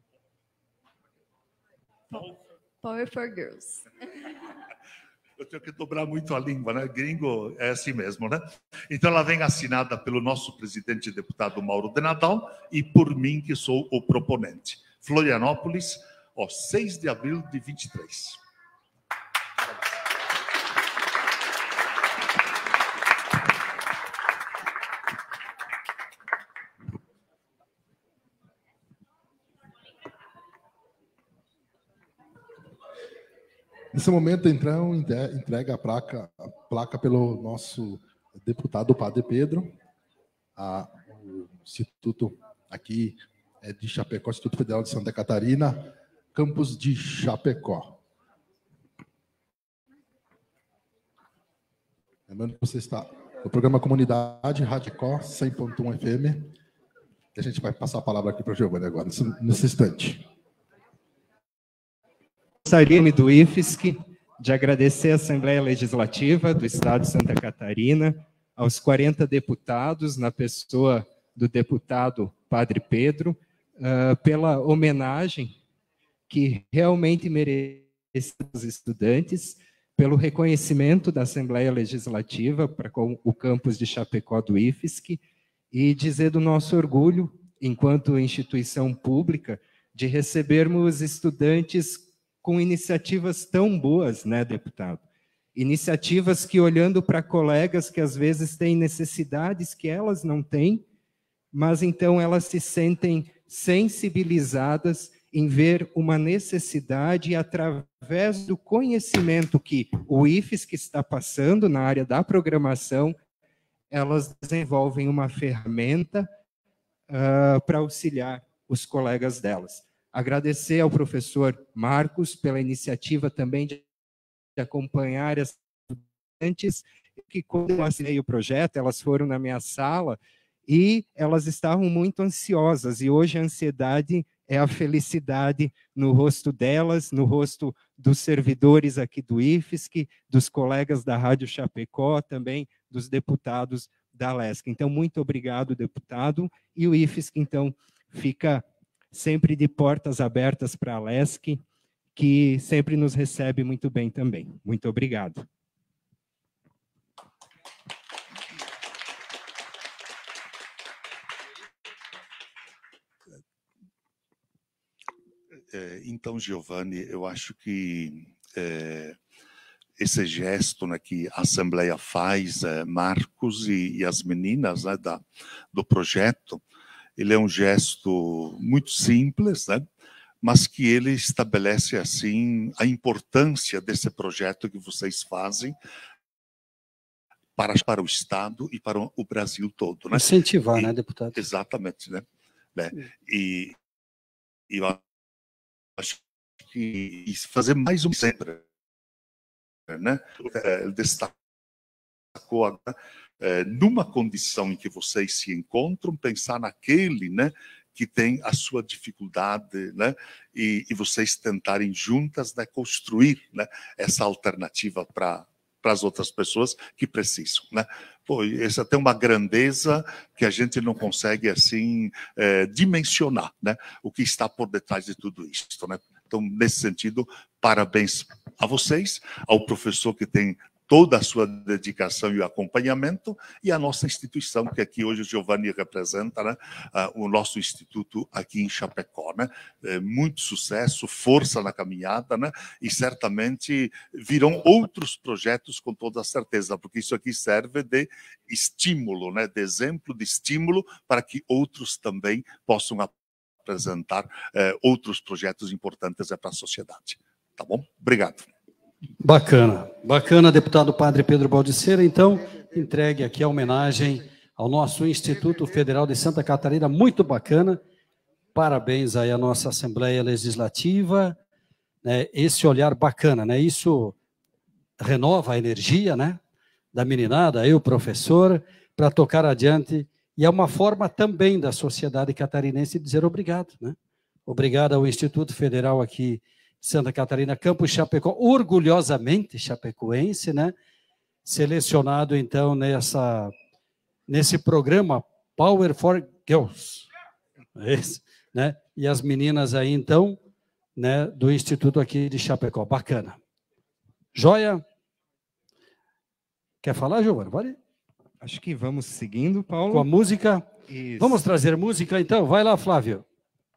Power for Girls. Eu tenho que dobrar muito a língua, né? Gringo é assim mesmo, né? Então, ela vem assinada pelo nosso presidente deputado Mauro de Nadal e por mim, que sou o proponente. Florianópolis, 6 de abril de 23. Nesse momento, então, entrega a placa pelo nosso deputado Padre Pedro, o Instituto aqui de Chapecó, Instituto Federal de Santa Catarina, campus de Chapecó. Lembrando que você está no programa Comunidade Radicó 100.1 FM. E a gente vai passar a palavra aqui para o Giovanni agora, nesse instante. Gostaria do IFSC de agradecer à Assembleia Legislativa do Estado de Santa Catarina, aos 40 deputados, na pessoa do deputado Padre Pedro, pela homenagem que realmente merece os estudantes, pelo reconhecimento da Assembleia Legislativa para com o campus de Chapecó do IFSC, e dizer do nosso orgulho, enquanto instituição pública, de recebermos estudantes com iniciativas tão boas, né, deputado? Iniciativas que, olhando para colegas que às vezes têm necessidades que elas não têm, mas então elas se sentem sensibilizadas em ver uma necessidade através do conhecimento que o IFSC está passando na área da programação, elas desenvolvem uma ferramenta para auxiliar os colegas delas. Agradecer ao professor Marcos pela iniciativa também de acompanhar as estudantes, que quando eu assinei o projeto, elas foram na minha sala e elas estavam muito ansiosas, e hoje a ansiedade é a felicidade no rosto delas, no rosto dos servidores aqui do IFSC, dos colegas da Rádio Chapecó, também dos deputados da LESC. Então, muito obrigado, deputado, e o IFSC, então, fica sempre de portas abertas para a LESC, que sempre nos recebe muito bem também. Muito obrigado. Então, Giovanni, eu acho que esse gesto, né, que a Assembleia faz, Marcos e as meninas, né, do projeto, ele é um gesto muito simples, né, mas que ele estabelece assim a importância desse projeto que vocês fazem para o Estado e para o Brasil todo, né? Incentivar, né, deputado? Exatamente, né? E eu acho que fazer mais um sempre, né? Ele destacou agora, numa condição em que vocês se encontram, pensar naquele, né, que tem a sua dificuldade, né, e vocês tentarem juntas, né, construir, né, essa alternativa para as outras pessoas que precisam, né? Pô, essa tem uma grandeza que a gente não consegue assim dimensionar, né, o que está por detrás de tudo isso, né? Então, nesse sentido, parabéns a vocês, ao professor que tem toda a sua dedicação e acompanhamento, e a nossa instituição, que aqui hoje o Giovanni representa, né, o nosso instituto aqui em Chapecó, né? Muito sucesso, força na caminhada, né? E certamente virão outros projetos com toda certeza, porque isso aqui serve de estímulo, né? De exemplo, de estímulo para que outros também possam apresentar outros projetos importantes para a sociedade. Tá bom? Obrigado. Bacana, bacana, deputado Padre Pedro Baldiceira. Então, entregue aqui a homenagem ao nosso Instituto Federal de Santa Catarina, muito bacana. Parabéns aí à nossa Assembleia Legislativa, né? Esse olhar bacana, né? Isso renova a energia, né, da meninada, aí o professor, para tocar adiante, e é uma forma também da sociedade catarinense dizer obrigado, né? Obrigado ao Instituto Federal aqui Santa Catarina, Campus Chapecó, orgulhosamente chapecoense, né? Selecionado, então, nesse programa Power for Girls. Esse, né? E as meninas aí, então, né, do Instituto aqui de Chapecó. Bacana. Joia? Quer falar, Giovana? Pode? Acho que vamos seguindo, Paulo. Com a música. Isso. Vamos trazer música, então? Vai lá, Flávio.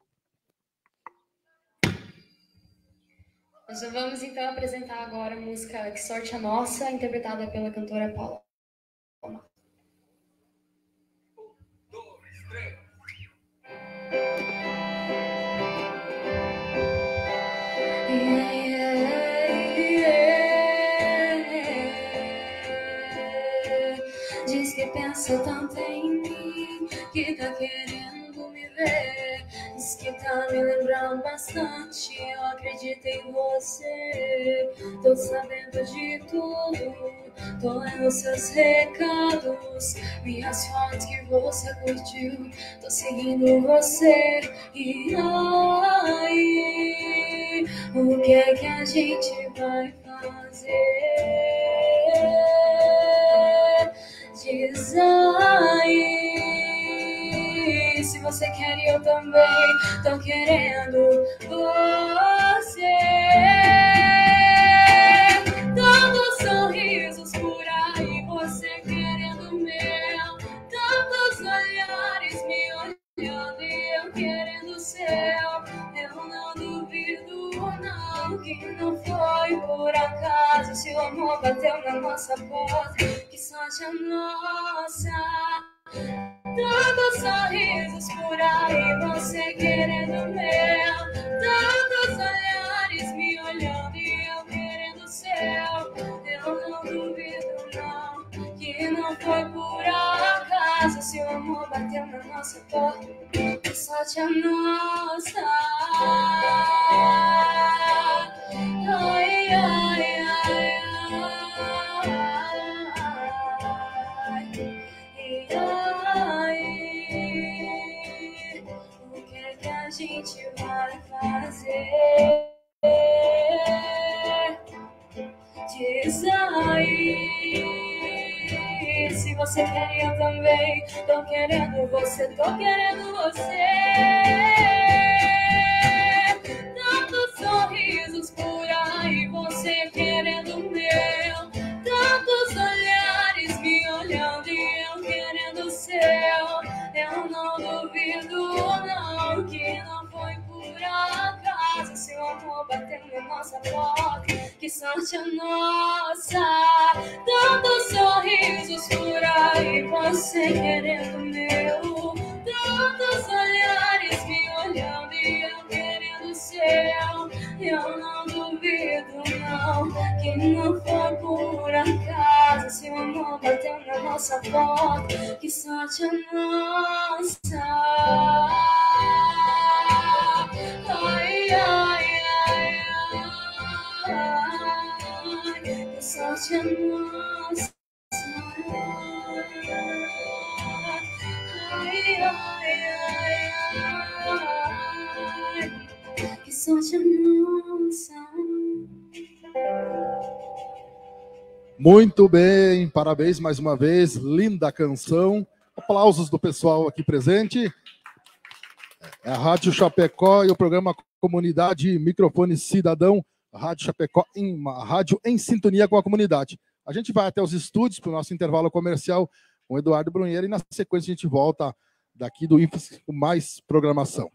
Nós vamos, então, apresentar agora a música Que Sorte a Nossa, interpretada pela cantora Paula. Diz que pensa tanto em mim, que tá querendo me ver. Diz que tá me lembrando bastante, eu acredito em você. Tô sabendo de tudo, tô lendo seus recados, minhas fotos que você curtiu, tô seguindo você. E aí, o que é que a gente vai fazer? Diz aí, se você quer e eu também tô querendo você. Tantos sorrisos por aí, você querendo o meu. Tantos olhares me olhando e eu querendo o seu. Eu não duvido não, que não foi por acaso. Se o amor bateu na nossa porta, que sorte a nossa. Tantos sorrisos por aí, você querendo meu. Tantos olhares me olhando e eu querendo o seu. Eu não duvido não, que não foi por acaso. Se o amor bateu na nossa porta, que sorte a nossa. Ai, ai, ai, ai. O que a gente vai fazer? Diz aí. Se você quer, eu também. Tô querendo você, tô querendo você. Tantos sorrisos por aí, você querendo o meu. Tantos olhares me olhando e eu querendo o seu. Eu não duvido não, que não foi por acaso. Se o amor bateu na nossa porta, que sorte a nossa. Tantos sorrisos por aí, você querendo o meu. Tantos olhares me olhando e eu querendo o seu. Eu não duvido não, que não foi por acaso. Se o amor bateu na nossa porta, que sorte a nossa. Ai, ai, ai, ai, que sorte a nossa. Ai, ai, ai, ai, que sorte a nossa. Muito bem, parabéns mais uma vez, linda canção. Aplausos do pessoal aqui presente. É a Rádio Chapecó e o programa Comunidade Microfone Cidadão, a Rádio Chapecó, uma rádio em sintonia com a comunidade. A gente vai até os estúdios para o nosso intervalo comercial com o Eduardo Brunheiro e na sequência a gente volta daqui do IFES com mais programação.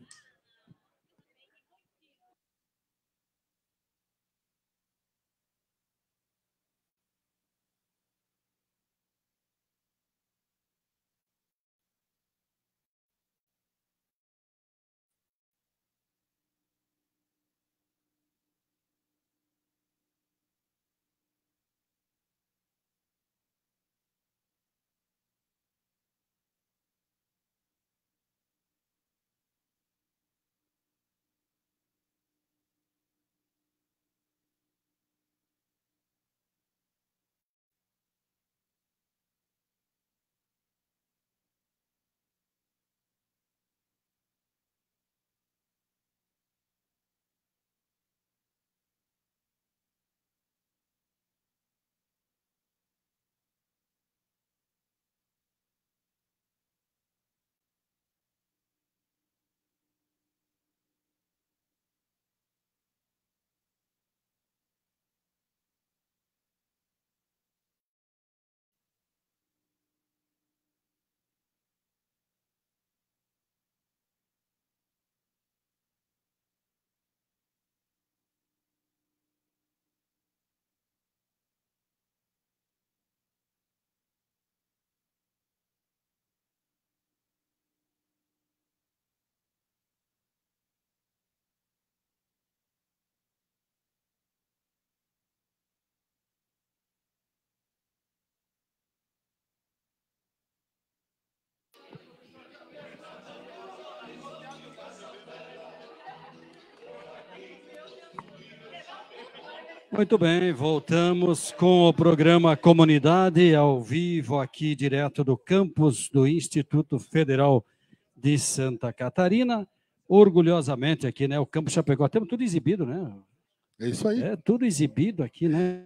Muito bem, voltamos com o programa Comunidade ao vivo aqui direto do campus do Instituto Federal de Santa Catarina. Orgulhosamente aqui, né? O campus Chapecó, temos tudo exibido, né? É isso aí. É tudo exibido aqui, né?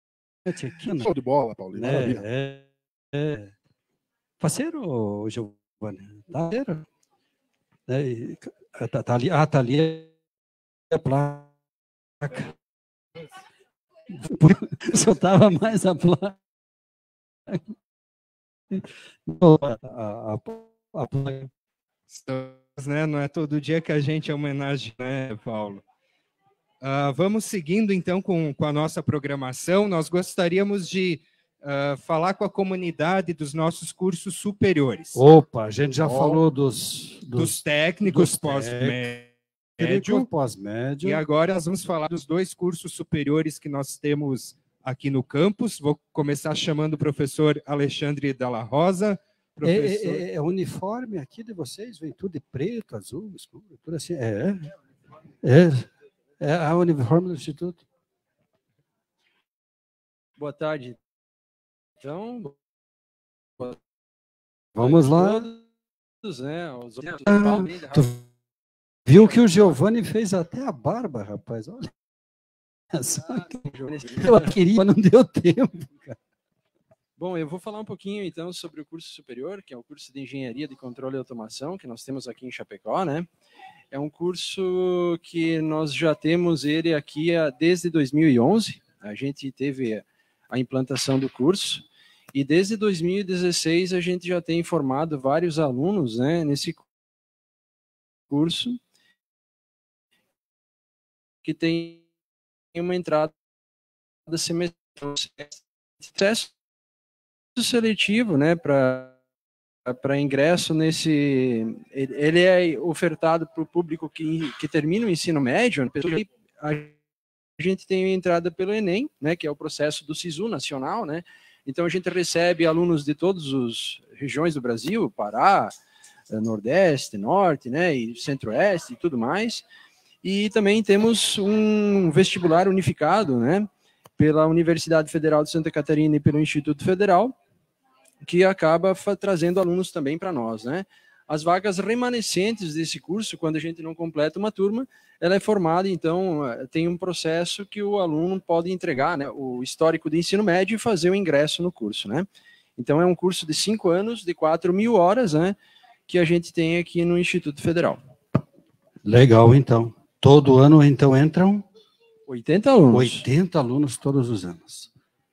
Show de bola, Paulinho. Maravilha. Faceiro, Giovanni? Faceiro? Tá ali, tá ali a placa. Só tava mais a placa. A placa. Né? Não é todo dia que a gente homenageia, né, Paulo? Vamos seguindo, então, com a nossa programação. Nós gostaríamos de falar com a comunidade dos nossos cursos superiores. Opa, a gente já falou dos técnicos pós-médio. Pós-médio. E agora nós vamos falar dos 2 cursos superiores que nós temos aqui no campus. Vou começar chamando o professor Alexandre Dalla Rosa. Professor... É uniforme aqui de vocês? Vem tudo de preto, azul, escuro, tudo assim. É a uniforme do Instituto. Boa tarde. Então, vamos lá. Todos, né? Tu viu que o Giovanni fez até a barba, rapaz? Olha. Eu queria, mas não deu tempo, cara. Bom, eu vou falar um pouquinho, então, sobre o curso superior, que é o curso de Engenharia de Controle e Automação, que nós temos aqui em Chapecó, né? É um curso que nós já temos ele aqui desde 2011. A gente teve a implantação do curso, e desde 2016 a gente já tem formado vários alunos, né, nesse curso, que tem uma entrada semestral, processo seletivo, né, para ingresso nesse, ele é ofertado para o público que termina o ensino médio. A gente tem entrada pelo Enem, né, que é o processo do SISU nacional, né. Então a gente recebe alunos de todas as regiões do Brasil, Pará, Nordeste, Norte, né, e Centro-Oeste e tudo mais. E também temos um vestibular unificado, né, pela Universidade Federal de Santa Catarina e pelo Instituto Federal, que acaba trazendo alunos também para nós, né. As vagas remanescentes desse curso, quando a gente não completa uma turma, ela é formada, então, tem um processo que o aluno pode entregar, né, o histórico de ensino médio e fazer o ingresso no curso, né. Então, é um curso de 5 anos, de 4.000 horas, né, que a gente tem aqui no Instituto Federal. Legal, então. Todo ano, então, entram 80 alunos. 80 alunos todos os anos.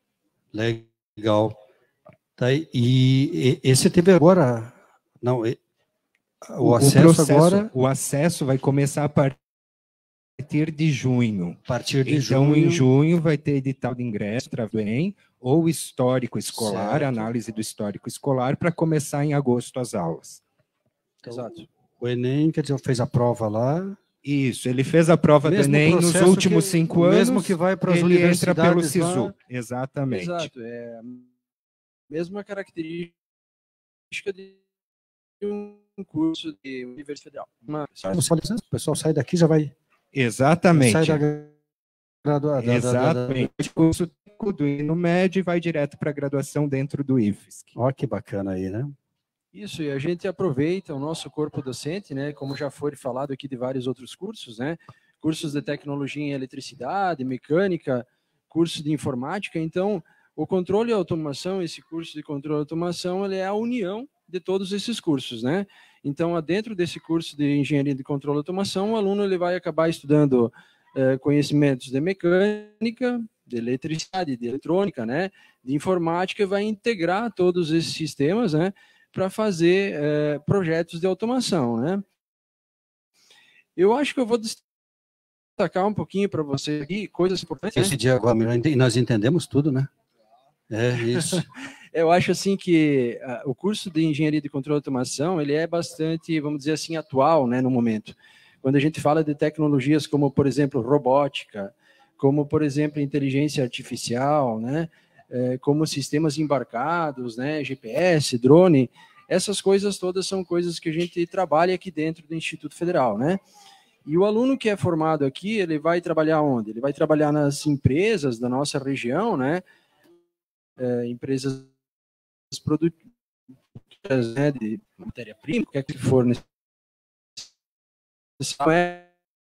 Legal. Tá, e esse teve agora... Não, o acesso agora... O acesso vai começar a partir de junho. A partir de então, junho. Em junho vai ter edital de ingresso para o Enem, ou histórico escolar, Certo. análise do histórico escolar, para começar em agosto as aulas. Então, exato. O Enem, quer dizer, fez a prova lá... Isso, ele fez a prova do Enem nos últimos 5 anos. Mesmo que vai para as ele entra pelo universidades SISU. lá. Exatamente. Exato, é a mesma característica de um curso de Universidade Federal. O pessoal sai daqui já vai... Exatamente. Sai da graduação. Exatamente. O curso do ensino médio e vai direto para a graduação dentro do IFSC. Olha que bacana aí, né? Isso, e a gente aproveita o nosso corpo docente, né, como já foi falado aqui de vários outros cursos, né, cursos de tecnologia em eletricidade, mecânica, curso de informática. Então, o controle e automação, esse curso de controle e automação, ele é a união de todos esses cursos, né? Então, dentro desse curso de engenharia de controle e automação, o aluno ele vai acabar estudando conhecimentos de mecânica, de eletricidade, de eletrônica, né, de informática, e vai integrar todos esses sistemas, né, para fazer projetos de automação, né? Eu acho que eu vou destacar um pouquinho para você aqui coisas importantes. Esse dia agora, nós entendemos tudo, né? É isso. Eu acho assim que o curso de Engenharia de Controle e Automação, ele é bastante, vamos dizer assim, atual, né, no momento. Quando a gente fala de tecnologias como, por exemplo, robótica, como, por exemplo, inteligência artificial, né, como sistemas embarcados, né, GPS, drone, essas coisas todas são coisas que a gente trabalha aqui dentro do Instituto Federal, né? E o aluno que é formado aqui, ele vai trabalhar onde? Ele vai trabalhar nas empresas da nossa região, né? Empresas produtoras, né, de matéria-prima, o que é que for necessário.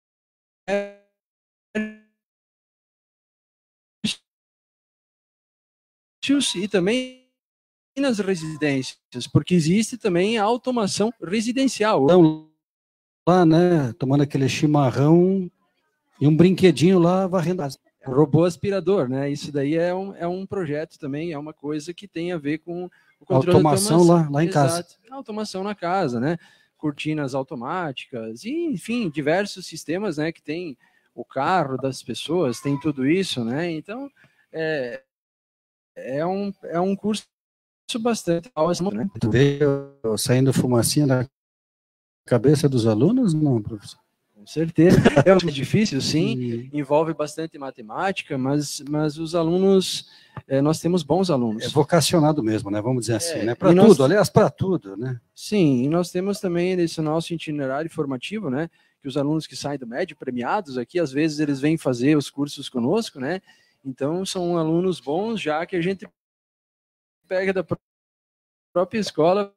E também nas residências, porque existe também a automação residencial. Então, lá, né, tomando aquele chimarrão e um brinquedinho lá varrendo as... Robô aspirador, né? Isso daí é um projeto também, é uma coisa que tem a ver com o controle automação lá em casa. Exato. Automação na casa, né? Cortinas automáticas, e, enfim, diversos sistemas, né? Que tem o carro das pessoas, tem tudo isso, né? Então, é é um curso bastante legal, né? Tu veio saindo fumacinha da cabeça dos alunos, não, professor? Com certeza. É difícil, sim, envolve bastante matemática, mas os alunos, nós temos bons alunos. É vocacionado mesmo, né? Vamos dizer assim, né? Para tudo, aliás, para tudo, né? Sim, e nós temos também nesse nosso itinerário formativo, né? Que os alunos que saem do médio, premiados aqui, às vezes eles vêm fazer os cursos conosco, né? Então, são alunos bons, já que a gente pega da própria escola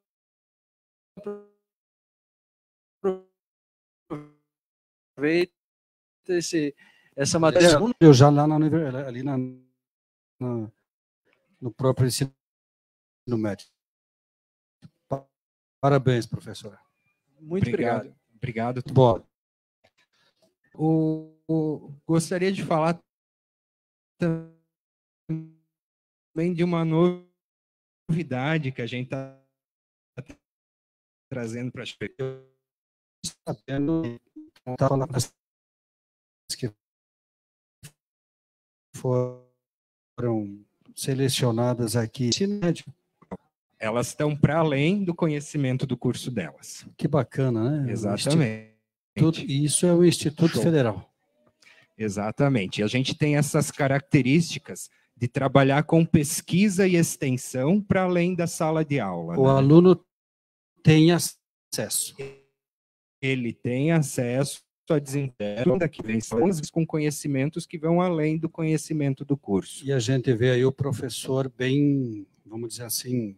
aproveita essa matéria. Eu já lá ali no próprio ensino médio. Parabéns, professora. Muito obrigado. Obrigado. Bom. Gostaria de falar também de uma novidade que a gente está trazendo para as pessoas. Que foram selecionadas aqui. Elas estão para além do conhecimento do curso delas. Que bacana, né? Exatamente. Isso é o Instituto Federal. Exatamente. A gente tem essas características de trabalhar com pesquisa e extensão para além da sala de aula. O aluno tem acesso. Ele tem acesso a desenvolvimento que vem com conhecimentos que vão além do conhecimento do curso. E a gente vê aí o professor bem, vamos dizer assim,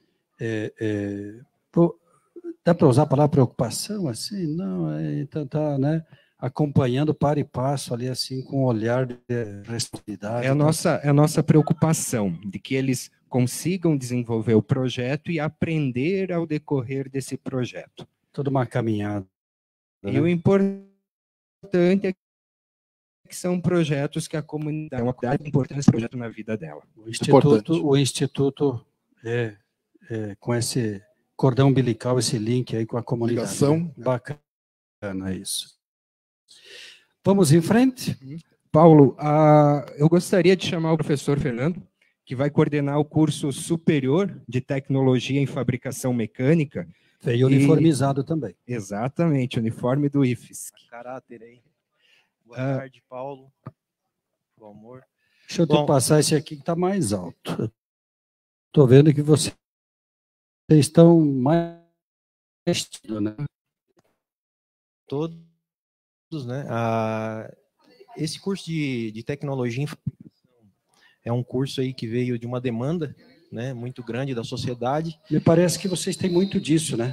dá para usar a palavra preocupação assim? Não, então tá, né? Acompanhando par e passo ali assim com um olhar de responsabilidade. É a nossa preocupação de que eles consigam desenvolver o projeto e aprender ao decorrer desse projeto. Toda uma caminhada. E o importante é que são projetos que a comunidade, é uma comunidade importante esse projeto na vida dela. O Instituto com esse cordão umbilical, esse link aí com a comunidade. Ligação. Né? Bacana isso. Vamos em frente? Paulo, eu gostaria de chamar o professor Fernando, que vai coordenar o curso superior de tecnologia em fabricação mecânica. Veio uniformizado também. Exatamente, uniforme do IFES. Caráter aí. Boa tarde, Paulo. Bom amor. Deixa eu te passar esse aqui que está mais alto. Estou vendo que vocês estão mais, né? Todos, né? Esse curso de tecnologia em fabricação é um curso aí que veio de uma demanda, né, muito grande da sociedade. Me parece que vocês têm muito disso, né?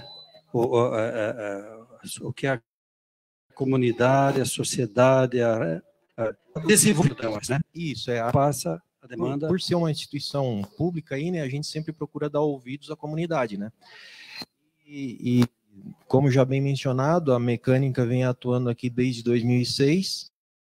O que a comunidade, a sociedade, desenvolvimento, né? Isso, passa a demanda. Por ser uma instituição pública aí, né, a gente sempre procura dar ouvidos à comunidade, né? E como já bem mencionado, a mecânica vem atuando aqui desde 2006.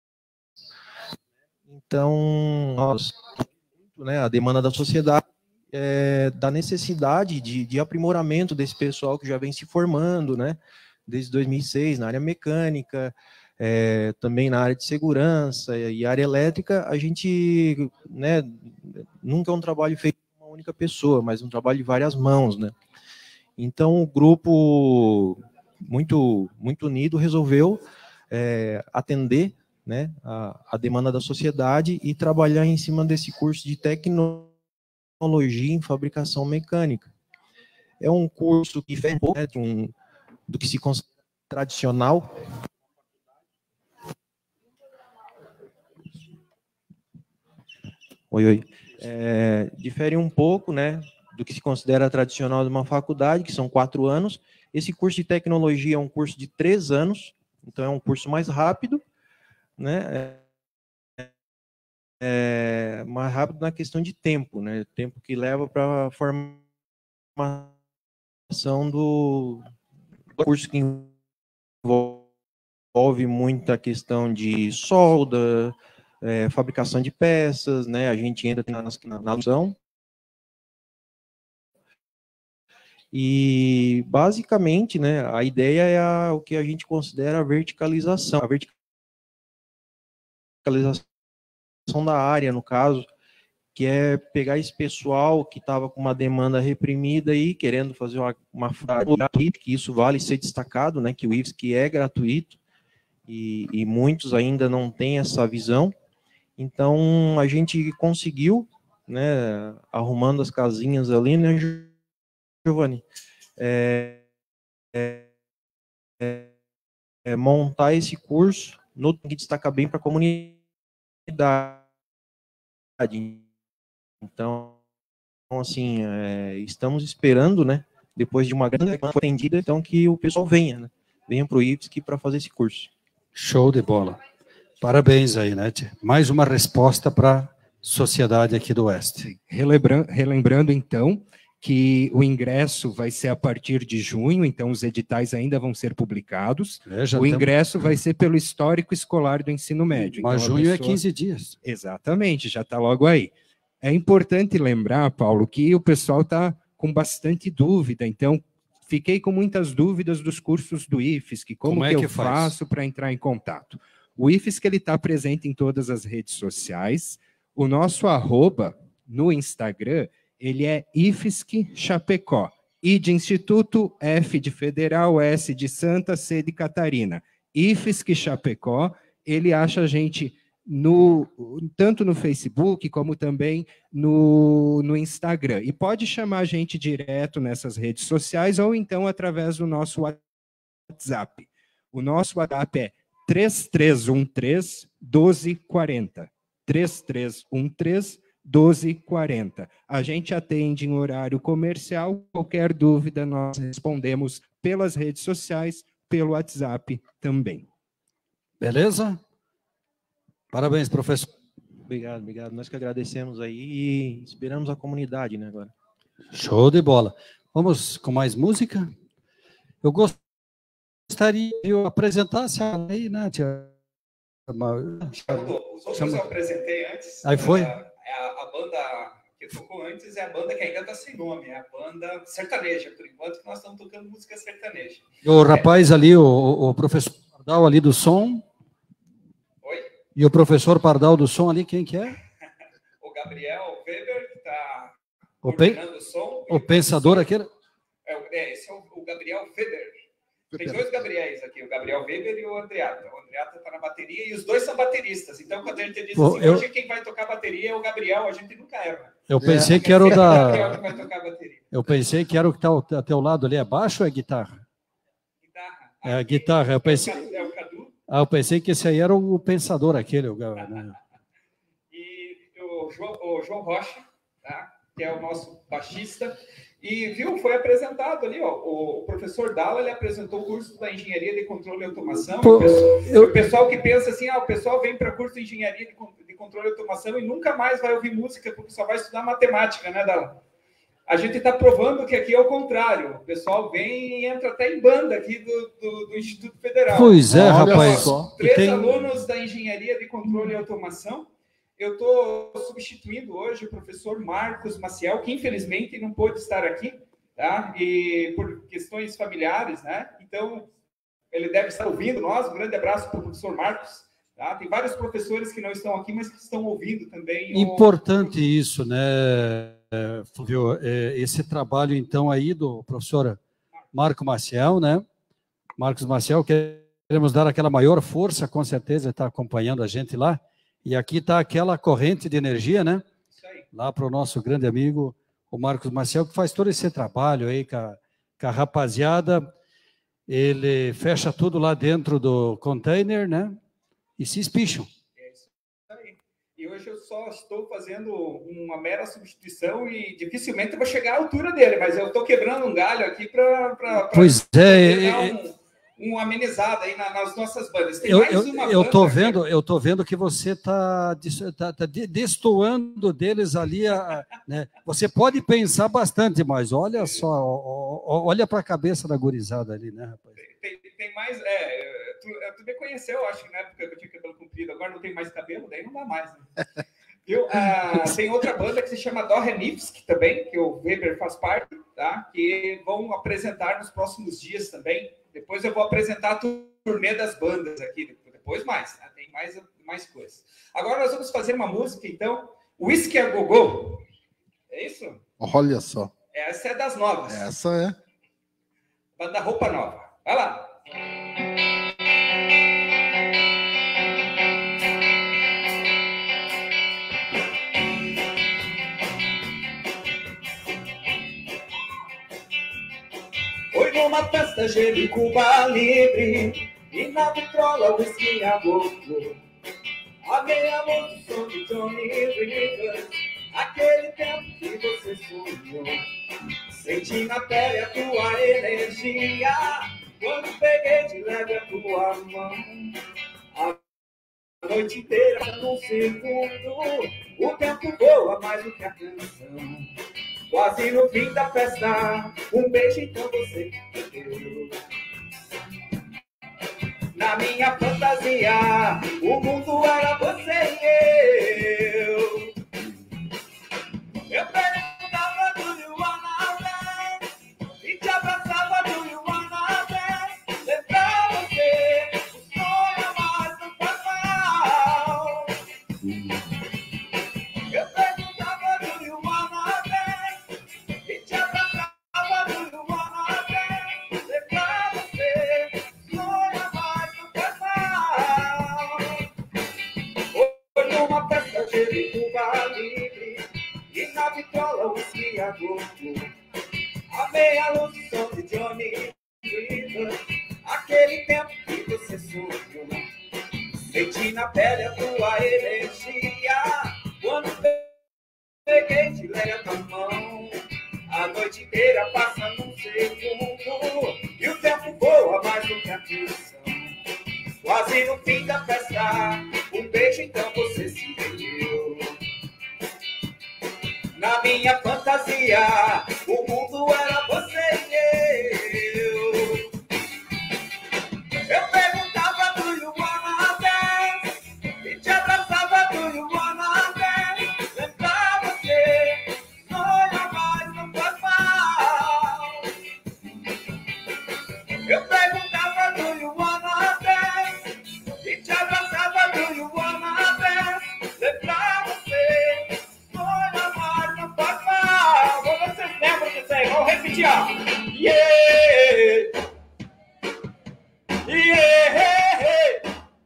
Então, né, a demanda da sociedade da necessidade de aprimoramento desse pessoal que já vem se formando, né, desde 2006, na área mecânica, também na área de segurança e área elétrica. A gente, né, nunca é um trabalho feito por uma única pessoa, mas um trabalho de várias mãos, né. Então, o grupo, muito unido, resolveu atender, né, a demanda da sociedade e trabalhar em cima desse curso de tecnologia em fabricação mecânica. É um curso que difere um pouco, né, do que se considera tradicional. Difere um pouco, né, do que se considera tradicional de uma faculdade, que são 4 anos. Esse curso de tecnologia é um curso de 3 anos, então é um curso mais rápido, né, mais rápido na questão de tempo, né, tempo que leva para a formação do curso, que envolve muita questão de solda, fabricação de peças, né, a gente entra na ação. E, basicamente, né, a ideia é o que a gente considera a verticalização. A verticalização da área, no caso, que é pegar esse pessoal que estava com uma demanda reprimida aí, querendo fazer uma faculdade gratuita, que isso vale ser destacado, né, que o IFSC é gratuito, e muitos ainda não têm essa visão. Então, a gente conseguiu, né, arrumando as casinhas ali, né, Giovanni, montar esse curso que destaca bem para a comunidade. Então, assim, estamos esperando, né, depois de uma grande atendida, então, que o pessoal venha para o IFSC para fazer esse curso. Show de bola. Parabéns aí, né? Mais uma resposta para a sociedade aqui do Oeste. Relembrando, então, que o ingresso vai ser a partir de junho, então os editais ainda vão ser publicados. O ingresso vai ser pelo histórico escolar do ensino médio. Mas então, junho é 15 dias. Exatamente, já está logo aí. É importante lembrar, Paulo, que o pessoal está com bastante dúvida, então fiquei com muitas dúvidas dos cursos do IFSC, como que eu faço para entrar em contato? O IFSC está presente em todas as redes sociais, o nosso @ no Instagram, ele é IFSC Chapecó, I de Instituto, F de Federal, S de Santa, C de Catarina. IFSC Chapecó, ele acha a gente tanto no Facebook como também no Instagram. E pode chamar a gente direto nessas redes sociais ou então através do nosso WhatsApp. O nosso WhatsApp é 3313-1240. 3313-1240. A gente atende em horário comercial. Qualquer dúvida, nós respondemos pelas redes sociais, pelo WhatsApp também. Beleza? Parabéns, professor. Obrigado, obrigado. Nós que agradecemos aí e esperamos a comunidade, né, agora. Show de bola. Vamos com mais música? Eu gostaria que eu apresentasse aí, né, tia? Os outros eu apresentei antes. Aí foi? A banda que tocou antes é a banda que ainda está sem nome, é a banda sertaneja, por enquanto que nós estamos tocando música sertaneja. O rapaz ali, o professor Pardal ali do som. Oi? E o professor Pardal do som ali, quem que é? O Gabriel Weber, que está O coordenando o som. O pensador aquele? Esse é o Gabriel Weber. Tem dois Gabriéis aqui, o Gabriel Weber e o Andreata. O Andreata está na bateria e os dois são bateristas. Então, quando a gente diz assim, hoje quem vai tocar bateria é o Gabriel, a gente nunca erra. Eu pensei que era o da... Que vai tocar bateria. Eu pensei que era o que está ao teu lado ali. É baixo ou é guitarra? Guitarra. É a guitarra. Eu pensei... É o Cadu. Eu pensei que esse aí era o pensador aquele. Né? E o João Rocha, tá? Que é o nosso baixista. E, viu, foi apresentado ali, ó, o professor Dalla, ele apresentou o curso da Engenharia de Controle e Automação. O pessoal que pensa assim, o pessoal vem para curso de Engenharia de Controle e Automação e nunca mais vai ouvir música, porque só vai estudar matemática, né, Dalla? A gente está provando que aqui é o contrário. O pessoal vem e entra até em banda aqui do Instituto Federal. Pois é, rapaz. 3 alunos da Engenharia de Controle e Automação. Eu estou substituindo hoje o professor Marcos Maciel, que infelizmente não pôde estar aqui, tá? E por questões familiares, né? Então, ele deve estar ouvindo nós. Um grande abraço para o professor Marcos. Tá? Tem vários professores que não estão aqui, mas que estão ouvindo também. Importante isso, né, Flávio? Esse trabalho, então, aí do professor Marco Maciel, né? Marcos Maciel, queremos dar aquela maior força, com certeza, está acompanhando a gente lá. E aqui está aquela corrente de energia, né? Lá para o nosso grande amigo, o Marcos Maciel, que faz todo esse trabalho aí com a rapaziada. Ele fecha tudo lá dentro do container, né? E se espicham. É isso aí. E hoje eu só estou fazendo uma mera substituição e dificilmente eu vou chegar à altura dele, mas eu estou quebrando um galho aqui para pois é. Uma amenizada aí nas nossas bandas. Tem eu tô vendo que você está destoando deles ali. Né? Você pode pensar bastante, mas olha só, olha para a cabeça da gurizada ali, né, rapaz? Tem mais. Tu me conheceu, acho que na época eu tinha cabelo comprido, agora não tem mais cabelo, daí não dá mais. Né? Tem outra banda que se chama Dó Remix, também, que o Weber faz parte, tá? Que vão apresentar nos próximos dias também. Depois eu vou apresentar a turnê das bandas aqui, depois mais, tá? Tem mais coisas. Agora nós vamos fazer uma música, então, Whisky a Gogô. É isso? Olha só. Essa é das novas. Essa é. Banda Roupa Nova. Vai lá. Foi numa festa gelo e Cuba Libre, e na vitrola o whisky a gogô. Amei a luz do som de Johnny Rivers, aquele tempo que você sonhou. Senti na pele a tua energia, quando peguei de leve a tua mão. A noite inteira num segundo, o tempo voa mais do que a canção. Quase no fim da festa, um beijo então você deu. Na minha fantasia, o mundo era você e eu. Eu perguntava do you wanna dance e te abraçava do you wanna dance. Lembrar você, o sonho mais não faz mal. Eu perguntava do you wanna dance e te abraçava do you wanna dance. Lembrar você, o sonho mais não faz mal. Foi numa festa de Cuba Libre, e na vitrola o whisky a gogô. Amei a luz do som de Johnny Rivers, aquele tempo que você sonhou. Senti na pele a tua energia, quando peguei de leve a mão. A noite inteira passa num segundo, e o tempo voa mais do que a canção. Quase no fim da festa, um beijo então você se deu. Na minha fantasia, o mundo era você e eu. Eu perguntava do you wanna dance e te abraçava do you wanna dance. Lembrar você, sonha mais não faz mal. Eu perguntava do you wanna dance e te abraçava do you wanna dance. Lembrar você, sonha mais não faz mal. Vocês lembram disso aí? Vamos repetir, ó. Yeah! Yeah!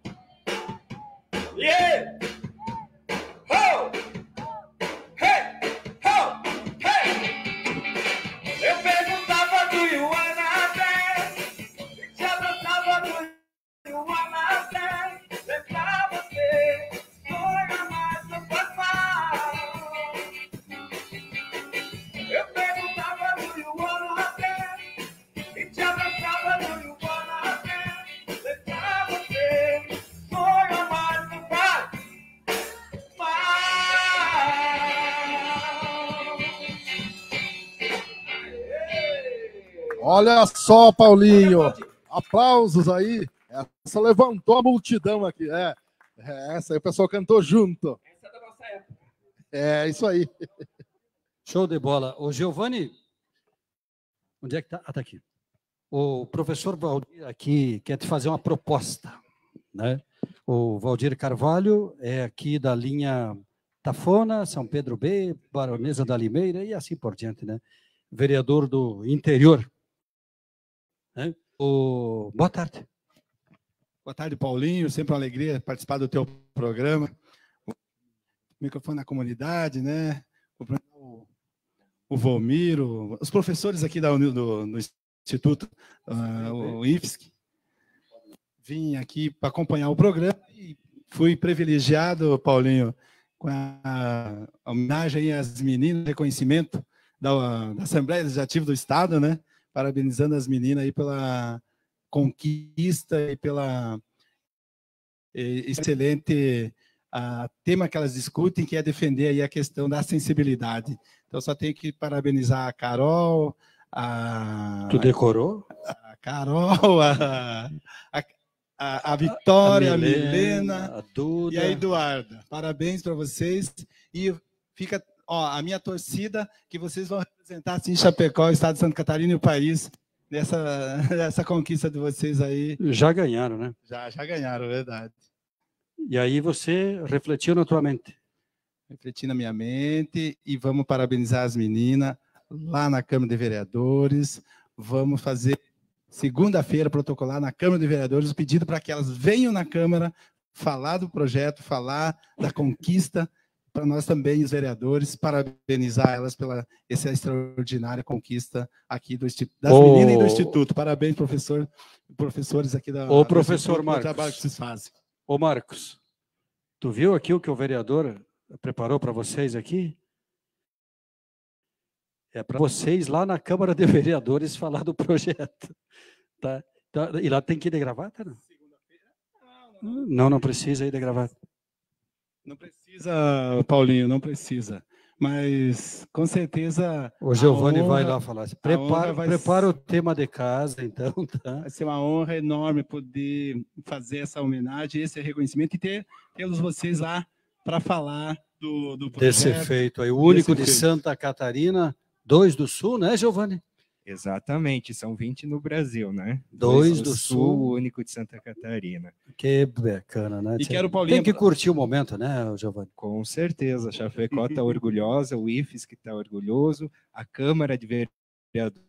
Yeah! Ho! Hey! Ho! Hey! Eu perguntava do you wanna dance, te abraçava do you wanna dance. Lembrar você, sonha mais não faz mal. Eu perguntava do you wanna dance e te abraçava do you wanna dance. Lembrar você, sonha mais não faz mal. Olha só, Paulinho. Aplausos aí. Essa levantou a multidão aqui. Essa aí o pessoal cantou junto. Essa é da nossa época. É isso aí. Show de bola. Ô, Giovanni, onde é que tá? Ah, tá aqui. O professor Valdir aqui quer te fazer uma proposta, né? O Valdir Carvalho é aqui da linha Tafona, São Pedro B, Baronesa da Limeira e assim por diante, né? Vereador do interior. Né? Boa tarde. Boa tarde, Paulinho. Sempre uma alegria participar do teu programa. O microfone na comunidade, né? O Volmiro, os professores aqui do Instituto, o IFSC. Vim aqui para acompanhar o programa e fui privilegiado, Paulinho, com a homenagem às meninas, reconhecimento da Assembleia Legislativa do Estado, né? Parabenizando as meninas aí pela conquista e pela excelente tema que elas discutem, que é defender aí a questão da sensibilidade. Então, só tenho que parabenizar a Carol, Tu decorou? A Carol, a Vitória, a Milena, a Duda e a Eduarda. Parabéns para vocês. E fica a minha torcida que vocês vão representar assim, Chapecó, o estado de Santa Catarina e o país nessa conquista de vocês aí. Já ganharam, né? Já ganharam, verdade. E aí você refletiu na tua mente? refletir na minha mente e vamos parabenizar as meninas lá na Câmara de Vereadores. Vamos fazer segunda-feira protocolar na Câmara de Vereadores o pedido para que elas venham na Câmara falar do projeto, falar da conquista, para nós também, os vereadores, parabenizar elas pela essa extraordinária conquista aqui das meninas e do Instituto. Parabéns, professores aqui da Ô, professor pelo Marcos. trabalho que vocês fazem. Ô, Marcos, tu viu aqui o que o vereador preparou para vocês aqui? É para vocês lá na Câmara de Vereadores falar do projeto. Tá? E lá tem que ir de gravata, não? Não precisa ir de gravata. Não precisa, Paulinho, não precisa. Mas, com certeza... O Giovanni vai lá falar. Prepara o tema de casa, então. Tá? Vai ser uma honra enorme poder fazer essa homenagem, esse reconhecimento e tê-los vocês lá para falar do projeto. Desse feito aí. O único de Santa Catarina, 2 do Sul, né, Giovanni? Exatamente, são 20 no Brasil, né? 2 do Sul, o único de Santa Catarina. Que bacana, né? E quero, Paulinho, tem que curtir o momento, né, Giovanni? Com certeza, a Chapecó está orgulhosa, o IFSC está orgulhoso, a Câmara de Vereadores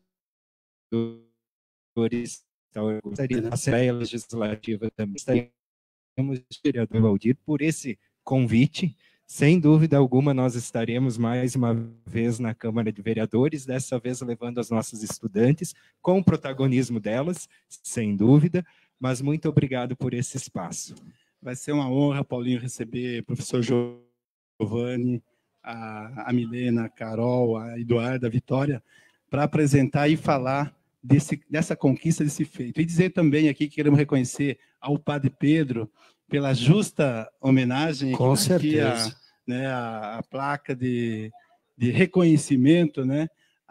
está orgulhosa, a Assembleia Legislativa também estaremos, vereador Valdir, por esse convite. Sem dúvida alguma, nós estaremos mais uma vez na Câmara de Vereadores, dessa vez levando as nossas estudantes, com o protagonismo delas, sem dúvida, mas muito obrigado por esse espaço. Vai ser uma honra, Paulinho, receber o professor Giovanni, a Milena, a Carol, a Eduarda, a Vitória, para apresentar e falar dessa conquista, desse feito. E dizer também aqui que queremos reconhecer ao Padre Pedro pela justa homenagem. Com aqui certeza. A placa de reconhecimento, né,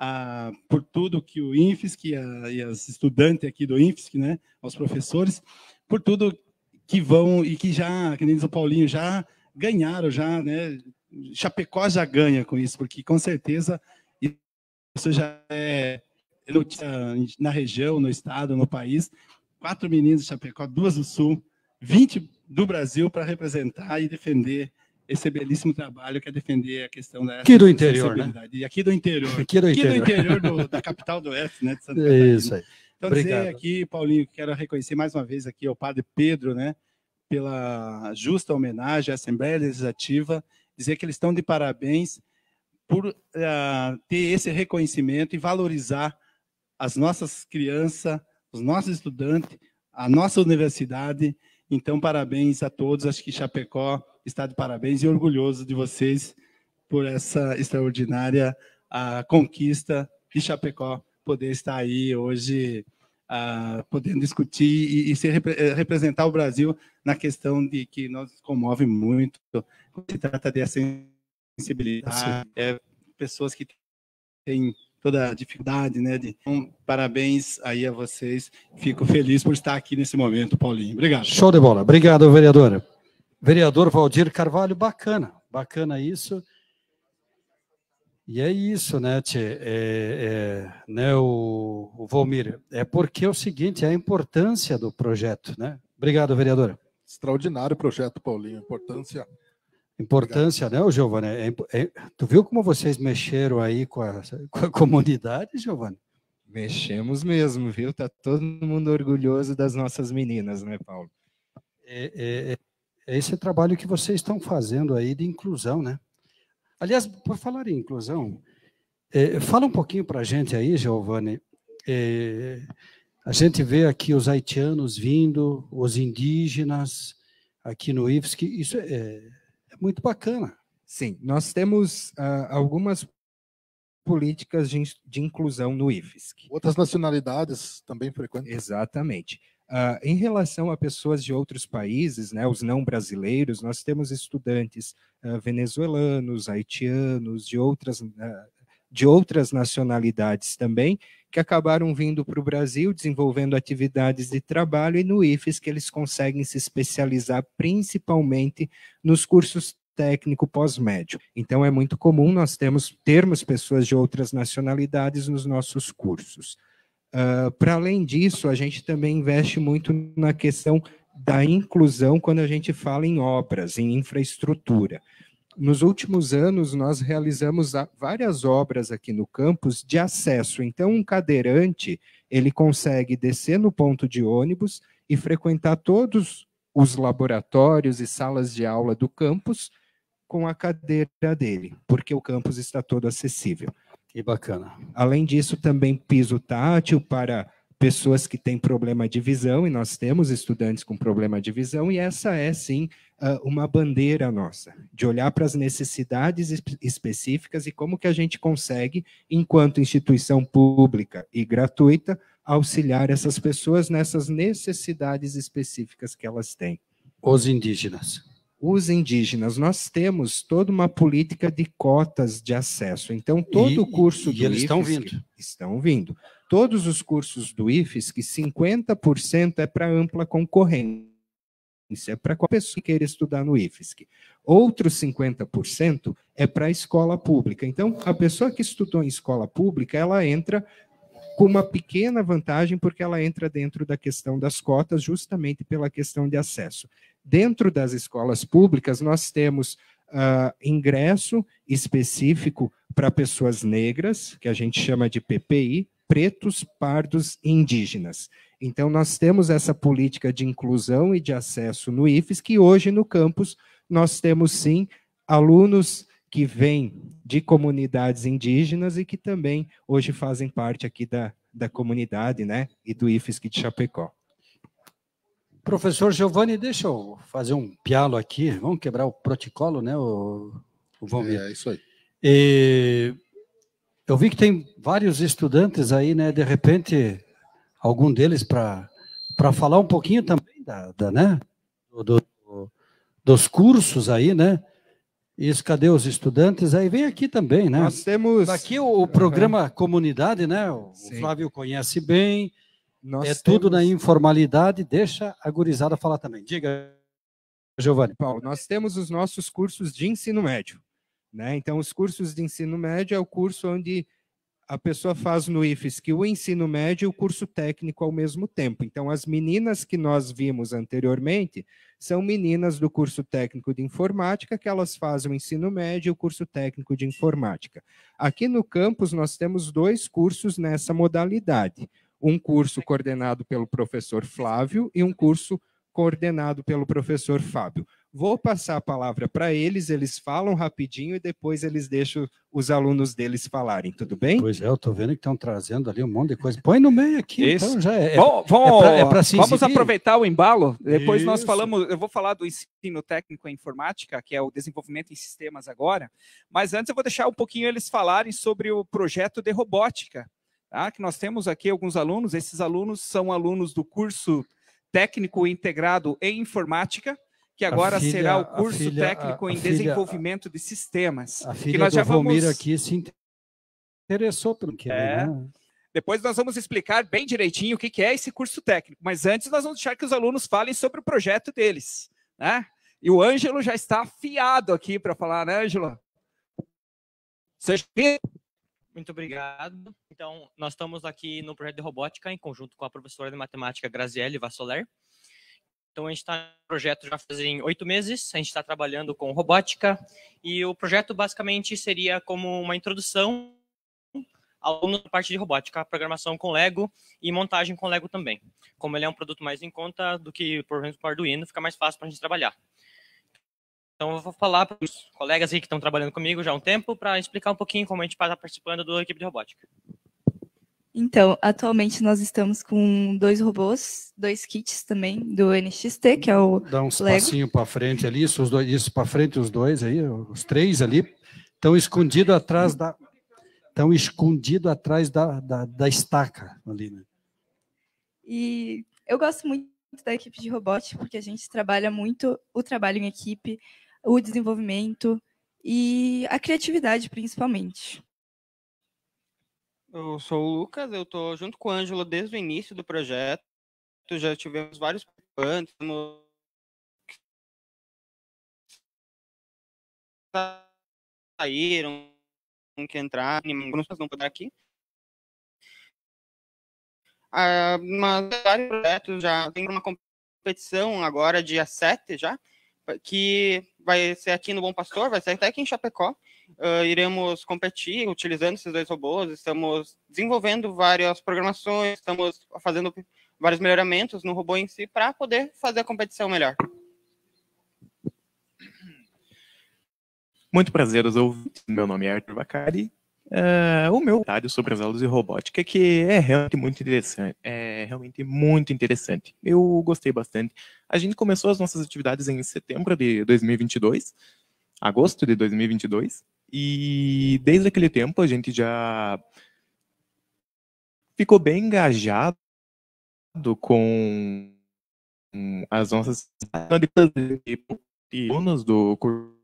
por tudo que o INFSC e as estudantes aqui do INFSC, né, aos professores, por tudo que vão e que já, que nem diz o Paulinho, já ganharam, já, né, Chapecó já ganha com isso, porque com certeza isso já é notícia na região, no estado, no país. 4 meninas de Chapecó, 2 do Sul, 20 do Brasil para representar e defender esse belíssimo trabalho que é defender a questão da aqui do interior, né? E aqui do interior. Aqui do interior da capital do Oeste, né, de Santa Catarina. Isso aí. Então, obrigado. dizer aqui, Paulinho, quero reconhecer mais uma vez aqui ao Padre Pedro, né, pela justa homenagem à Assembleia Legislativa, dizer que eles estão de parabéns por ter esse reconhecimento e valorizar as nossas crianças, os nossos estudantes, a nossa universidade. Então, parabéns a todos. Acho que Chapecó está de parabéns e orgulhoso de vocês por essa extraordinária conquista de Chapecó, poder estar aí hoje, podendo discutir e representar o Brasil na questão de que nos comove muito. Se trata dessa sensibilidade, pessoas que têm toda a dificuldade, né? Então, parabéns aí a vocês. Fico feliz por estar aqui nesse momento, Paulinho. Obrigado. Show de bola. Obrigado, vereadora. Vereador Valdir Carvalho, bacana isso. E é isso, né, tchê? Né, o Valmir, é porque é o seguinte, é a importância do projeto, né? Obrigado, vereadora. Extraordinário projeto, Paulinho, importância. Importância, né, Giovanni? Tu viu como vocês mexeram aí com a comunidade, Giovanni? Mexemos mesmo, viu? Tá todo mundo orgulhoso das nossas meninas, né, Paulo? É esse trabalho que vocês estão fazendo aí de inclusão, né? Aliás, por falar em inclusão, fala um pouquinho para a gente aí, Giovanni. A gente vê aqui os haitianos vindo, os indígenas aqui no IFSC, isso é muito bacana. Sim, nós temos algumas políticas de inclusão no IFSC. Outras nacionalidades também frequentam. Exatamente. Em relação a pessoas de outros países, né, os não brasileiros, nós temos estudantes venezuelanos, haitianos, de outras nacionalidades também, que acabaram vindo para o Brasil, desenvolvendo atividades de trabalho, e no IFSC eles conseguem se especializar principalmente nos cursos técnico pós-médio. Então, é muito comum nós termos pessoas de outras nacionalidades nos nossos cursos. Para além disso, a gente também investe muito na questão da inclusão quando a gente fala em obras, em infraestrutura. nos últimos anos, nós realizamos várias obras aqui no campus de acesso. Então, um cadeirante, ele consegue descer no ponto de ônibus e frequentar todos os laboratórios e salas de aula do campus com a cadeira dele, porque o campus está todo acessível. Que bacana. Além disso, também piso tátil para pessoas que têm problema de visão, e nós temos estudantes com problema de visão, e essa é, sim, uma bandeira nossa, de olhar para as necessidades específicas e como que a gente consegue, enquanto instituição pública e gratuita, auxiliar essas pessoas nessas necessidades específicas que elas têm. Os indígenas. Os indígenas, nós temos toda uma política de cotas de acesso. Então, todo o curso do eles estão IFSC vindo. Estão vindo. Todos os cursos do IFSC, 50% é para ampla concorrência, é para qualquer pessoa que queira estudar no IFSC. Outros 50% é para a escola pública. Então, a pessoa que estudou em escola pública, ela entra com uma pequena vantagem, porque ela entra dentro da questão das cotas, justamente pela questão de acesso. Dentro das escolas públicas, nós temos ingresso específico para pessoas negras, que a gente chama de PPI, pretos, pardos e indígenas. Então, nós temos essa política de inclusão e de acesso no IFSC, e hoje no campus nós temos, sim, alunos que vêm de comunidades indígenas e que também hoje fazem parte aqui da comunidade, né, e do IFSC de Chapecó. Professor Giovanni, deixa eu fazer um pialo aqui, vamos quebrar o protocolo, né, o Valmir? É isso aí. Eu vi que tem vários estudantes aí, né, de repente, algum deles para falar um pouquinho também né, dos cursos aí, né? Isso, cadê os estudantes? Aí vem aqui também, né? Nós temos... Aqui o programa Comunidade, né? O Flávio conhece bem, tudo na informalidade, deixa a gurizada falar também. Diga, Giovanni. Paulo, nós temos os nossos cursos de ensino médio, né? Então, os cursos de ensino médio é o curso onde a pessoa faz no IFSC o ensino médio e o curso técnico ao mesmo tempo. Então, as meninas que nós vimos anteriormente são meninas do curso técnico de informática, que elas fazem o ensino médio e o curso técnico de informática. Aqui no campus, nós temos 2 cursos nessa modalidade. Um curso coordenado pelo professor Flávio e um curso coordenado pelo professor Fábio. Vou passar a palavra para eles, eles falam rapidinho e depois eles deixam os alunos deles falarem, tudo bem? Pois é, eu estou vendo que estão trazendo ali um monte de coisa. Põe no meio aqui, Isso. então já Vamos aproveitar o embalo, depois nós Isso. falamos, eu vou falar do ensino técnico em informática, que é o desenvolvimento em sistemas agora, mas antes eu vou deixar um pouquinho eles falarem sobre o projeto de robótica, tá? Que nós temos aqui alguns alunos, esses alunos são alunos do curso técnico integrado em informática, que agora será o curso técnico em desenvolvimento de sistemas. A filha que nós do já vamos... Valmir aqui se interessou pelo que é, né? Depois nós vamos explicar bem direitinho o que é esse curso técnico, mas antes nós vamos deixar que os alunos falem sobre o projeto deles, né? E o Ângelo já está afiado aqui para falar, né, Ângelo? Seja Muito obrigado. Então, nós estamos aqui no projeto de robótica, em conjunto com a professora de matemática Graziele Vassoler. Então, a gente está no projeto já fazem 8 meses, a gente está trabalhando com robótica, e o projeto basicamente seria como uma introdução ao aluno da parte de robótica, programação com Lego e montagem com Lego também. Como ele é um produto mais em conta do que, por exemplo, o Arduino, fica mais fácil para a gente trabalhar. Então, eu vou falar para os colegas aí que estão trabalhando comigo já há um tempo para explicar um pouquinho como a gente está participando da equipe de robótica. Então, atualmente nós estamos com 2 robôs, 2 kits também do NXT, que é o Dá uns Lego. passinhos para frente ali, isso para frente, os 2 aí, os 3 ali, estão escondidos atrás da estaca ali, né? E eu gosto muito da equipe de robótica, porque a gente trabalha muito o trabalho em equipe, o desenvolvimento e a criatividade, principalmente. Eu sou o Lucas, eu estou junto com o Ângelo desde o início do projeto, já tivemos vários participantes, saíram, que entraram, alguns não puderam aqui. Mas vários projetos já tem uma competição agora, dia 7 já, que vai ser aqui no Bom Pastor, vai ser até aqui em Chapecó. Iremos competir utilizando esses 2 robôs, estamos desenvolvendo várias programações, estamos fazendo vários melhoramentos no robô em si para poder fazer a competição melhor. Muito prazer aos ouvintes. Meu nome é Arthur Bacari. O meu comentário sobre as aulas de robótica que é realmente muito interessante. Eu gostei bastante. A gente começou as nossas atividades em setembro de 2022, agosto de 2022, e desde aquele tempo a gente já ficou bem engajado com as nossas alunos do curso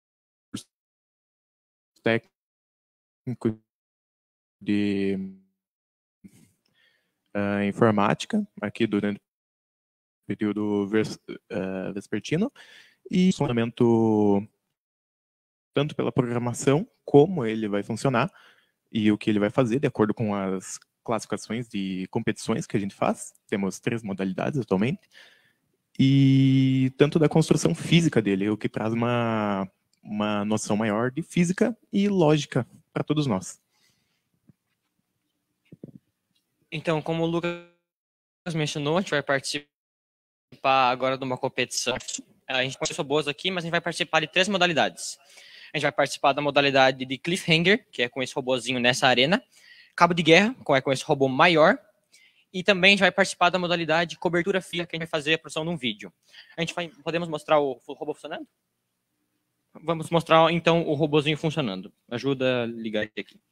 técnico de informática, aqui durante o período vespertino, e fundamento tanto pela programação, como ele vai funcionar, e o que ele vai fazer, de acordo com as classificações de competições que a gente faz. Temos 3 modalidades atualmente, e tanto da construção física dele, o que traz uma noção maior de física e lógica para todos nós. Então, como o Lucas mencionou, a gente vai participar agora de uma competição. A gente tem robôs aqui, mas a gente vai participar de 3 modalidades. A gente vai participar da modalidade de Cliffhanger, que é com esse robôzinho nessa arena, Cabo de Guerra, que é com esse robô maior, e também a gente vai participar da modalidade Cobertura Fria, que a gente vai fazer a produção de um vídeo. Podemos mostrar o robô funcionando? Vamos mostrar, então, o robozinho funcionando. Ajuda a ligar aqui.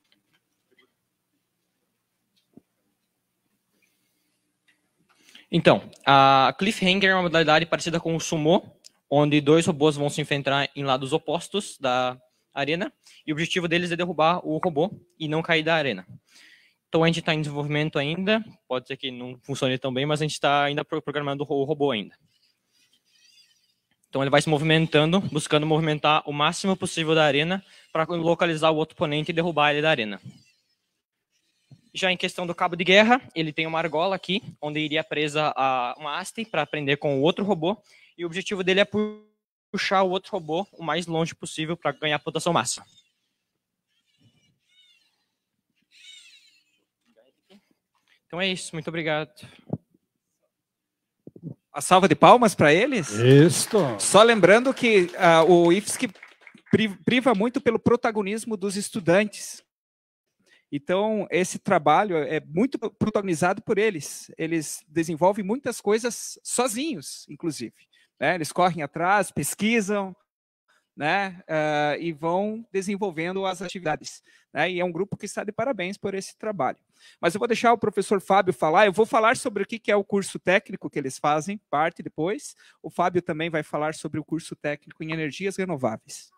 Então, a Cliffhanger é uma modalidade parecida com o Sumo, onde 2 robôs vão se enfrentar em lados opostos da arena, e o objetivo deles é derrubar o robô e não cair da arena. Então, a gente está em desenvolvimento ainda, pode ser que não funcione tão bem, mas a gente está ainda programando o robô ainda. Então ele vai se movimentando, buscando movimentar o máximo possível da arena para localizar o outro oponente e derrubar ele da arena. Já em questão do cabo de guerra, ele tem uma argola aqui, onde iria presa a uma haste para prender com o outro robô, e o objetivo dele é puxar o outro robô o mais longe possível para ganhar pontuação máxima. Então é isso, muito obrigado. A salva de palmas para eles? Isso. Só lembrando que o IFSC priva muito pelo protagonismo dos estudantes. Então, esse trabalho é muito protagonizado por eles. Eles desenvolvem muitas coisas sozinhos, inclusive. Né? Eles correm atrás, pesquisam, né? E vão desenvolvendo as atividades. Né? E é um grupo que está de parabéns por esse trabalho. Mas eu vou deixar o professor Fábio falar. Eu vou falar sobre o que é o curso técnico que eles fazem, parte depois. O Fábio também vai falar sobre o curso técnico em energias renováveis.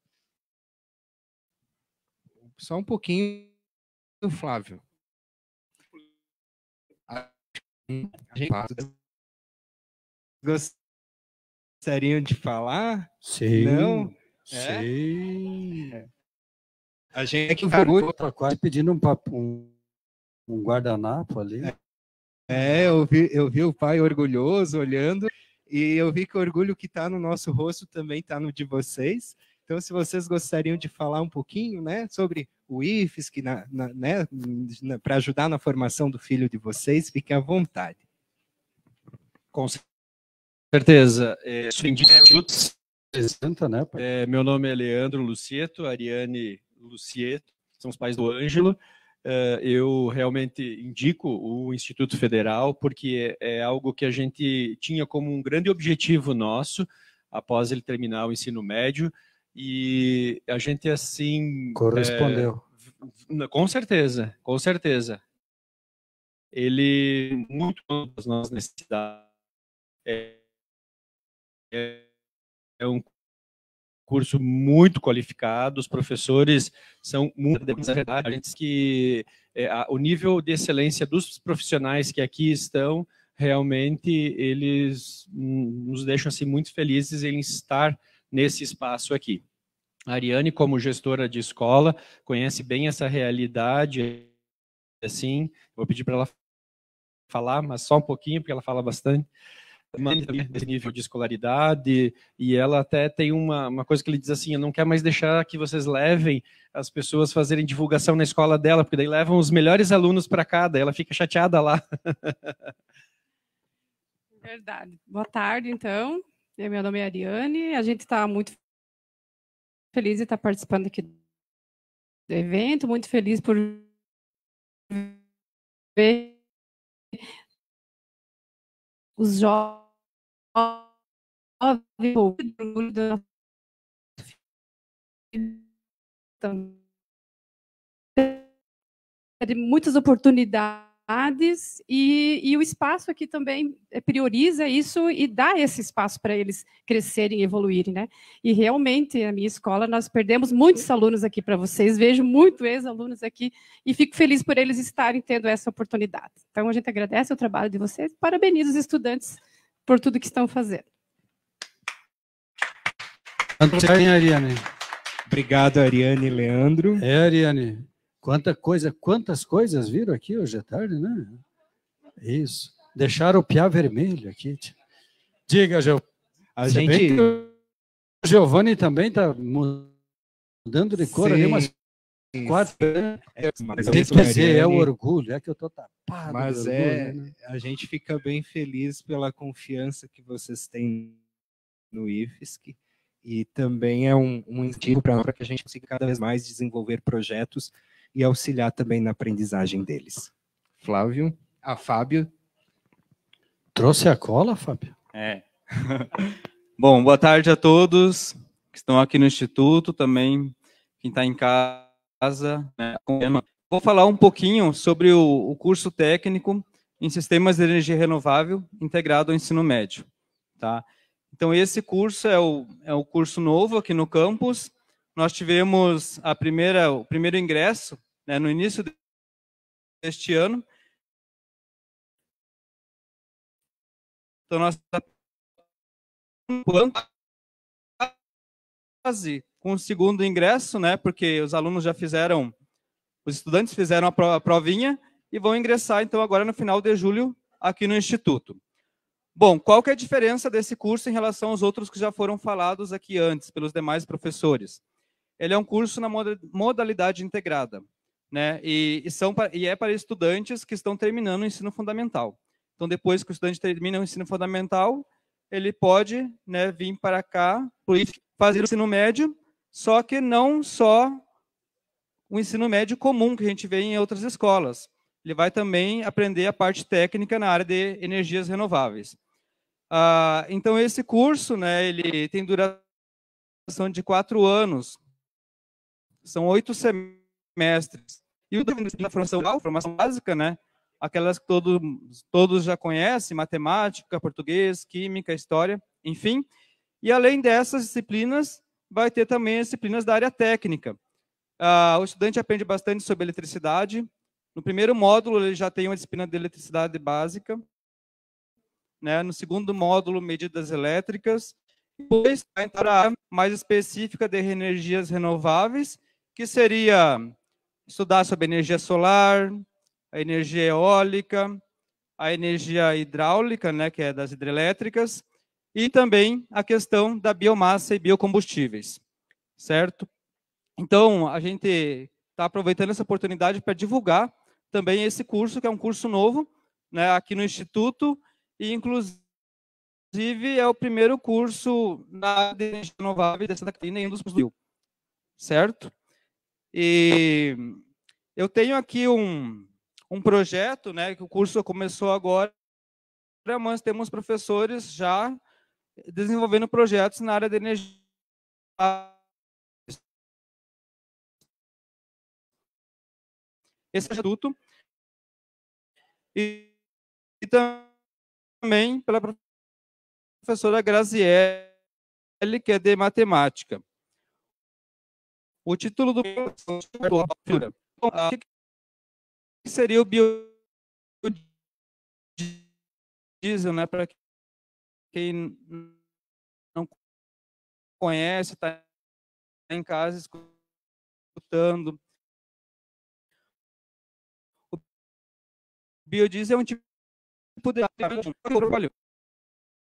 Só um pouquinho, Flávio. A gente gostariam de falar? Sim. Não? Sim. A gente que tá quase pedindo um guardanapo ali. Eu vi o pai orgulhoso olhando, e eu vi que o orgulho que está no nosso rosto também está no de vocês. Então, se vocês gostariam de falar um pouquinho, né, sobre o IFSC, né, para ajudar na formação do filho de vocês, fiquem à vontade. Com certeza. Meu nome é Leandro Lucieto, Ariane Lucieto, são os pais do Ângelo. Eu realmente indico o Instituto Federal porque é algo que a gente tinha como um grande objetivo nosso após ele terminar o ensino médio, e a gente assim correspondeu. Com certeza, com certeza. Ele muito das nossas necessidades. É um curso muito qualificado, os professores são muito, na verdade, a gente que o nível de excelência dos profissionais que aqui estão, realmente eles nos deixam assim muito felizes em estar nesse espaço aqui. A Ariane, como gestora de escola, conhece bem essa realidade, assim, vou pedir para ela falar, mas só um pouquinho, porque ela fala bastante. desse nível de escolaridade, e ela até tem uma coisa que ele diz assim: eu não quero mais deixar que vocês levem as pessoas fazerem divulgação na escola dela, porque daí levam os melhores alunos para cá, daí ela fica chateada lá. Verdade. Boa tarde, então. Meu nome é Ariane, a gente está muito feliz de estar participando aqui do evento, muito feliz por ver os jovens muitas oportunidades e o espaço aqui também prioriza isso e dá esse espaço para eles crescerem e evoluírem, né? E realmente, a minha escola, nós perdemos muitos alunos aqui para vocês, vejo muito ex-alunos aqui e fico feliz por eles estarem tendo essa oportunidade. Então, a gente agradece o trabalho de vocês, parabeniza os estudantes por tudo que estão fazendo. Ariane. Obrigado, Ariane e Leandro. Ariane. Quantas coisas viram aqui hoje à tarde, né? Isso. Deixaram o piá vermelho aqui. Diga, Giovanni. O Giovanni também está mudando de cor ali umas 4. É o orgulho, é que eu estou tapado. Mas orgulho, né? a gente fica bem feliz pela confiança que vocês têm no IFSC e também é um incentivo para que a gente consiga cada vez mais desenvolver projetos e auxiliar também na aprendizagem deles. Fábio. Trouxe a cola, Fábio? É. Bom, boa tarde a todos que estão aqui no Instituto, também quem está em casa, né? Vou falar um pouquinho sobre o curso técnico em Sistemas de Energia Renovável integrado ao ensino médio. Tá? Então, esse curso é o curso novo aqui no campus. Nós tivemos o primeiro ingresso, né, no início deste ano. Então, nós estamos quase com o segundo ingresso, né, porque os alunos já fizeram, os estudantes fizeram a provinha e vão ingressar, então, agora no final de julho, aqui no Instituto. Bom, qual que é a diferença desse curso em relação aos outros que já foram falados aqui antes, pelos demais professores? Ele é um curso na modalidade integrada, né? E é para estudantes que estão terminando o ensino fundamental. Então, depois que o estudante termina o ensino fundamental, ele pode, né, vir para cá, fazer o ensino médio, só que não só o ensino médio comum que a gente vê em outras escolas. Ele vai também aprender a parte técnica na área de energias renováveis. Então, esse curso, né, ele tem duração de 4 anos, são 8 semestres. E o da formação básica, né? Aquelas que todos já conhecem, matemática, português, química, história, enfim. E além dessas disciplinas, vai ter também as disciplinas da área técnica. O estudante aprende bastante sobre eletricidade. No primeiro módulo, ele já tem uma disciplina de eletricidade básica. Né? No segundo módulo, medidas elétricas. Depois, vai entrar a área mais específica de energias renováveis, que seria estudar sobre a energia solar, a energia eólica, a energia hidráulica, né, que é das hidrelétricas, e também a questão da biomassa e biocombustíveis, certo? Então, a gente está aproveitando essa oportunidade para divulgar também esse curso, que é um curso novo, né, aqui no Instituto, e inclusive é o primeiro curso na área de energia renovável de Santa Catarina e um dos Brasil, certo? E eu tenho aqui um projeto, né, que o curso começou agora, mas temos professores já desenvolvendo projetos na área de energia. Esse instituto e também pela professora Graziele, que é de matemática. O título do o que seria o biodiesel, né? Para quem não conhece, está em casa escutando. O biodiesel é um tipo de trabalho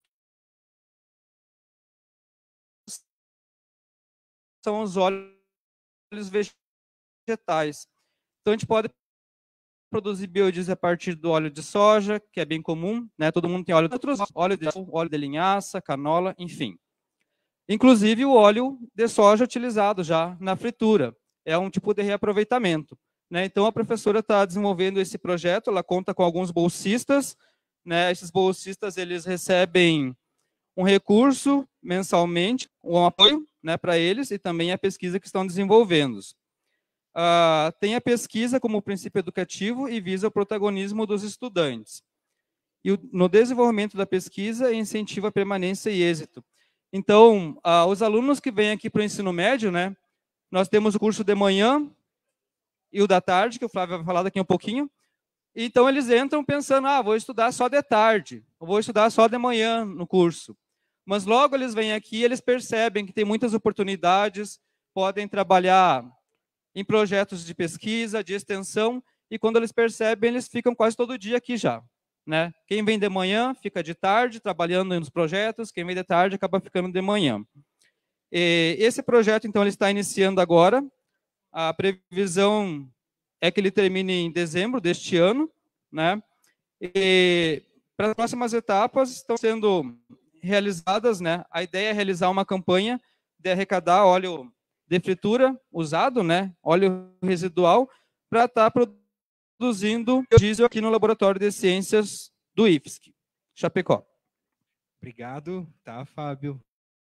são os óleos vegetais. Então, a gente pode produzir biodiesel a partir do óleo de soja, que é bem comum, né? Todo mundo tem óleo de outros, óleo de linhaça, canola, enfim. Inclusive o óleo de soja utilizado já na fritura. É um tipo de reaproveitamento, né? Então, a professora está desenvolvendo esse projeto, ela conta com alguns bolsistas, né? Esses bolsistas, eles recebem um recurso mensalmente, um apoio, né, para eles, e também a pesquisa que estão desenvolvendo. Tem a pesquisa como princípio educativo e visa o protagonismo dos estudantes. E no desenvolvimento da pesquisa, incentiva a permanência e êxito. Então, os alunos que vêm aqui para o ensino médio, né, nós temos o curso de manhã e o da tarde, que o Flávio vai falar daqui um pouquinho. Então, eles entram pensando, vou estudar só de tarde, ou vou estudar só de manhã no curso. Mas logo eles vêm aqui e eles percebem que tem muitas oportunidades, podem trabalhar em projetos de pesquisa, de extensão, e quando eles percebem, eles ficam quase todo dia aqui já, né? Quem vem de manhã fica de tarde, trabalhando nos projetos, quem vem de tarde acaba ficando de manhã. E esse projeto, então, ele está iniciando agora, a previsão é que ele termine em dezembro deste ano, né? E para as próximas etapas estão sendo realizadas, né? A ideia é realizar uma campanha de arrecadar óleo de fritura usado, né? Óleo residual, para estar produzindo diesel aqui no Laboratório de Ciências do IFSC, Chapecó. Obrigado, tá, Fábio?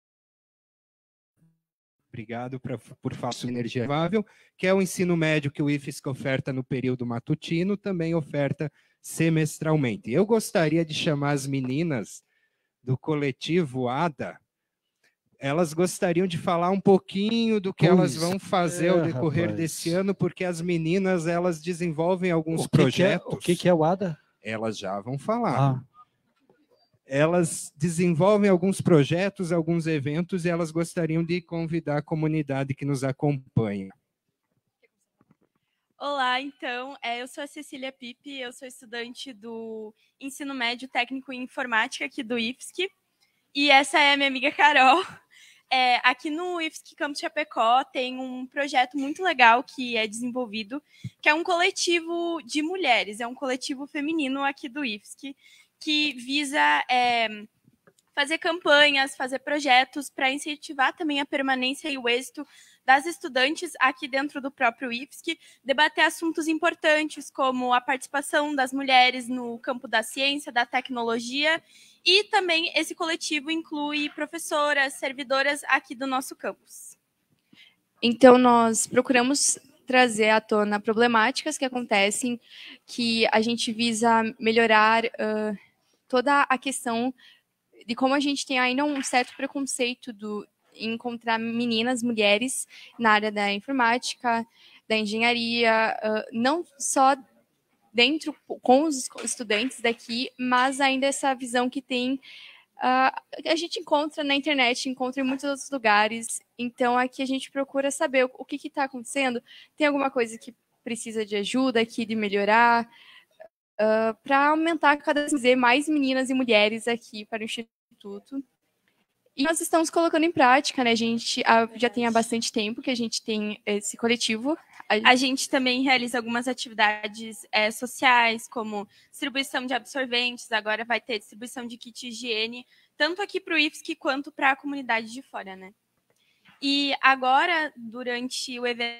Obrigado por falar sobre energia renovável, que é o ensino médio que o IFSC oferta no período matutino, também oferta semestralmente. Eu gostaria de chamar as meninas do coletivo ADA, elas gostariam de falar um pouquinho do que elas vão fazer ao decorrer desse ano, porque as meninas, elas desenvolvem alguns projetos. O que é o ADA? Elas já vão falar. Elas desenvolvem alguns projetos, alguns eventos, e elas gostariam de convidar a comunidade que nos acompanha. Olá, então, eu sou a Cecília Pipe, eu sou estudante do Ensino Médio Técnico em Informática aqui do IFSC, e essa é a minha amiga Carol. Aqui no IFSC Campus Chapecó tem um projeto muito legal que é desenvolvido, que é um coletivo de mulheres, é um coletivo feminino aqui do IFSC, que visa fazer campanhas, fazer projetos para incentivar também a permanência e o êxito das estudantes aqui dentro do próprio IFSC, debater assuntos importantes como a participação das mulheres no campo da ciência, da tecnologia, e também esse coletivo inclui professoras, servidoras aqui do nosso campus. Então, nós procuramos trazer à tona problemáticas que acontecem, que a gente visa melhorar toda a questão de como a gente tem ainda um certo preconceito em encontrar meninas, mulheres na área da informática, da engenharia, não só dentro com os estudantes daqui, mas ainda essa visão que tem a gente encontra na internet, encontra em muitos outros lugares. Então, aqui a gente procura saber o que está acontecendo. Tem alguma coisa que precisa de ajuda aqui, de melhorar, para aumentar cada vez mais meninas e mulheres aqui para o Instituto. E nós estamos colocando em prática, né? A gente já tem há bastante tempo que a gente tem esse coletivo. A gente também realiza algumas atividades sociais, como distribuição de absorventes, agora vai ter distribuição de kit higiene, tanto aqui para o IFSC quanto para a comunidade de fora, né? E agora, durante o evento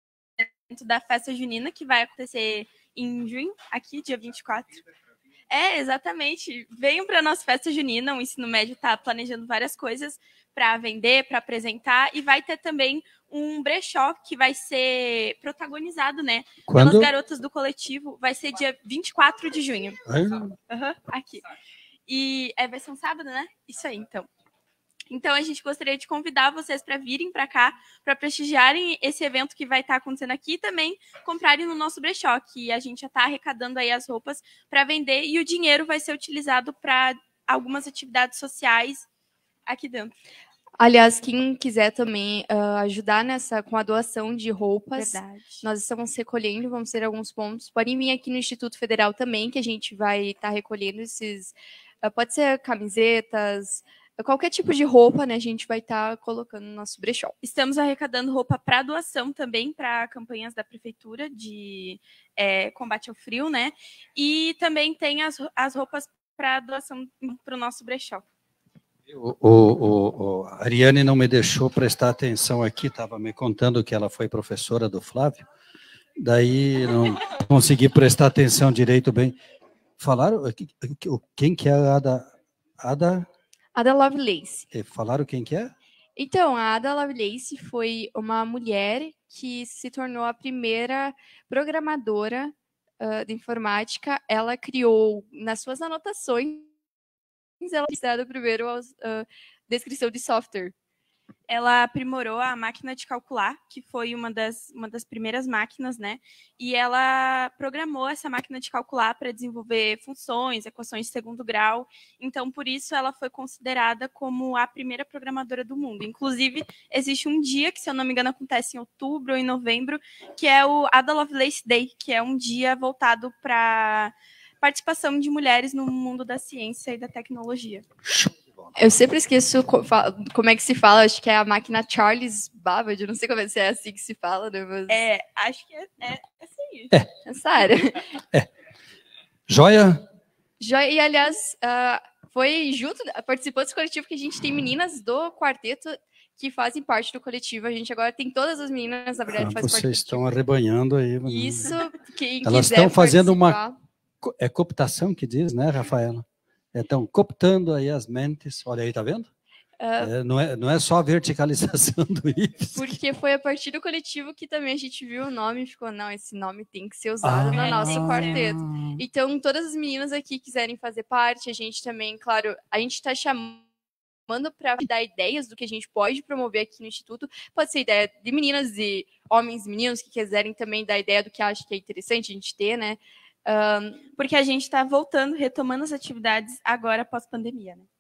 da festa junina, que vai acontecer em junho, aqui, dia 24. Exatamente. Venham para a nossa festa junina, o ensino médio está planejando várias coisas para vender, para apresentar, e vai ter também um brechó que vai ser protagonizado, né, pelas garotas do coletivo, vai ser dia 24 de junho. Aqui. E vai ser um sábado, né? Isso aí, então. Então, a gente gostaria de convidar vocês para virem para cá, para prestigiarem esse evento que vai estar acontecendo aqui e também comprarem no nosso brechó, que a gente já está arrecadando aí as roupas para vender e o dinheiro vai ser utilizado para algumas atividades sociais aqui dentro. Aliás, quem quiser também ajudar com a doação de roupas, nós estamos recolhendo, vamos ter alguns pontos. Podem vir aqui no Instituto Federal também, que a gente vai estar recolhendo esses... pode ser camisetas, qualquer tipo de roupa, né, a gente vai estar colocando no nosso brechó. Estamos arrecadando roupa para doação também para campanhas da prefeitura de combate ao frio, né? E também tem as roupas para doação para o nosso brechó. A Ariane não me deixou prestar atenção aqui, estava me contando que ela foi professora do Flávio, daí não consegui prestar atenção direito bem. Falaram quem que é a Ada? Ada Lovelace. Falaram quem que é? Então, a Ada Lovelace foi uma mulher que se tornou a primeira programadora de informática. Ela criou, nas suas anotações, ela deu primeiro a descrição de software. Ela aprimorou a máquina de calcular, que foi uma das primeiras máquinas, né? E ela programou essa máquina de calcular para desenvolver funções, equações de segundo grau. Então, por isso, ela foi considerada como a primeira programadora do mundo. Inclusive, existe um dia, que se eu não me engano acontece em outubro ou em novembro, que é o Ada Lovelace Day, que é um dia voltado para participação de mulheres no mundo da ciência e da tecnologia. Eu sempre esqueço como é que se fala, acho que é a máquina Charles Babbage, eu não sei como é assim que se fala, né? Mas... acho que é essa aí. Essa área. Joia? Joia, e aliás, foi junto, participou desse coletivo que a gente tem meninas do quarteto que fazem parte do coletivo. A gente agora tem todas as meninas, na verdade, fazem parte do Vocês estão arrebanhando aí. Isso, quem Elas quiser estão fazendo participar. uma cooptação que diz, né, Rafaela? Estão cooptando aí as mentes. Olha aí, tá vendo? Não é só a verticalização do IFES. Porque foi a partir do coletivo que também a gente viu o nome e ficou, não, esse nome tem que ser usado no nosso quarteto. Então, todas as meninas aqui quiserem fazer parte, a gente também, claro, a gente está chamando para dar ideias do que a gente pode promover aqui no Instituto. Pode ser ideia de meninas e homens e meninos que quiserem também dar ideia do que acham que é interessante a gente ter, né? Porque a gente está voltando, retomando as atividades agora pós-pandemia, né?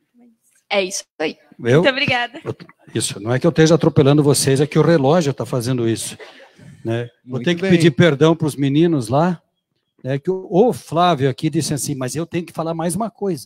É isso aí. Muito obrigada. Isso, não é que eu esteja atropelando vocês, é que o relógio está fazendo isso. Né? Vou ter que pedir perdão para os meninos lá, né, que o Flávio aqui disse assim, mas eu tenho que falar mais uma coisa.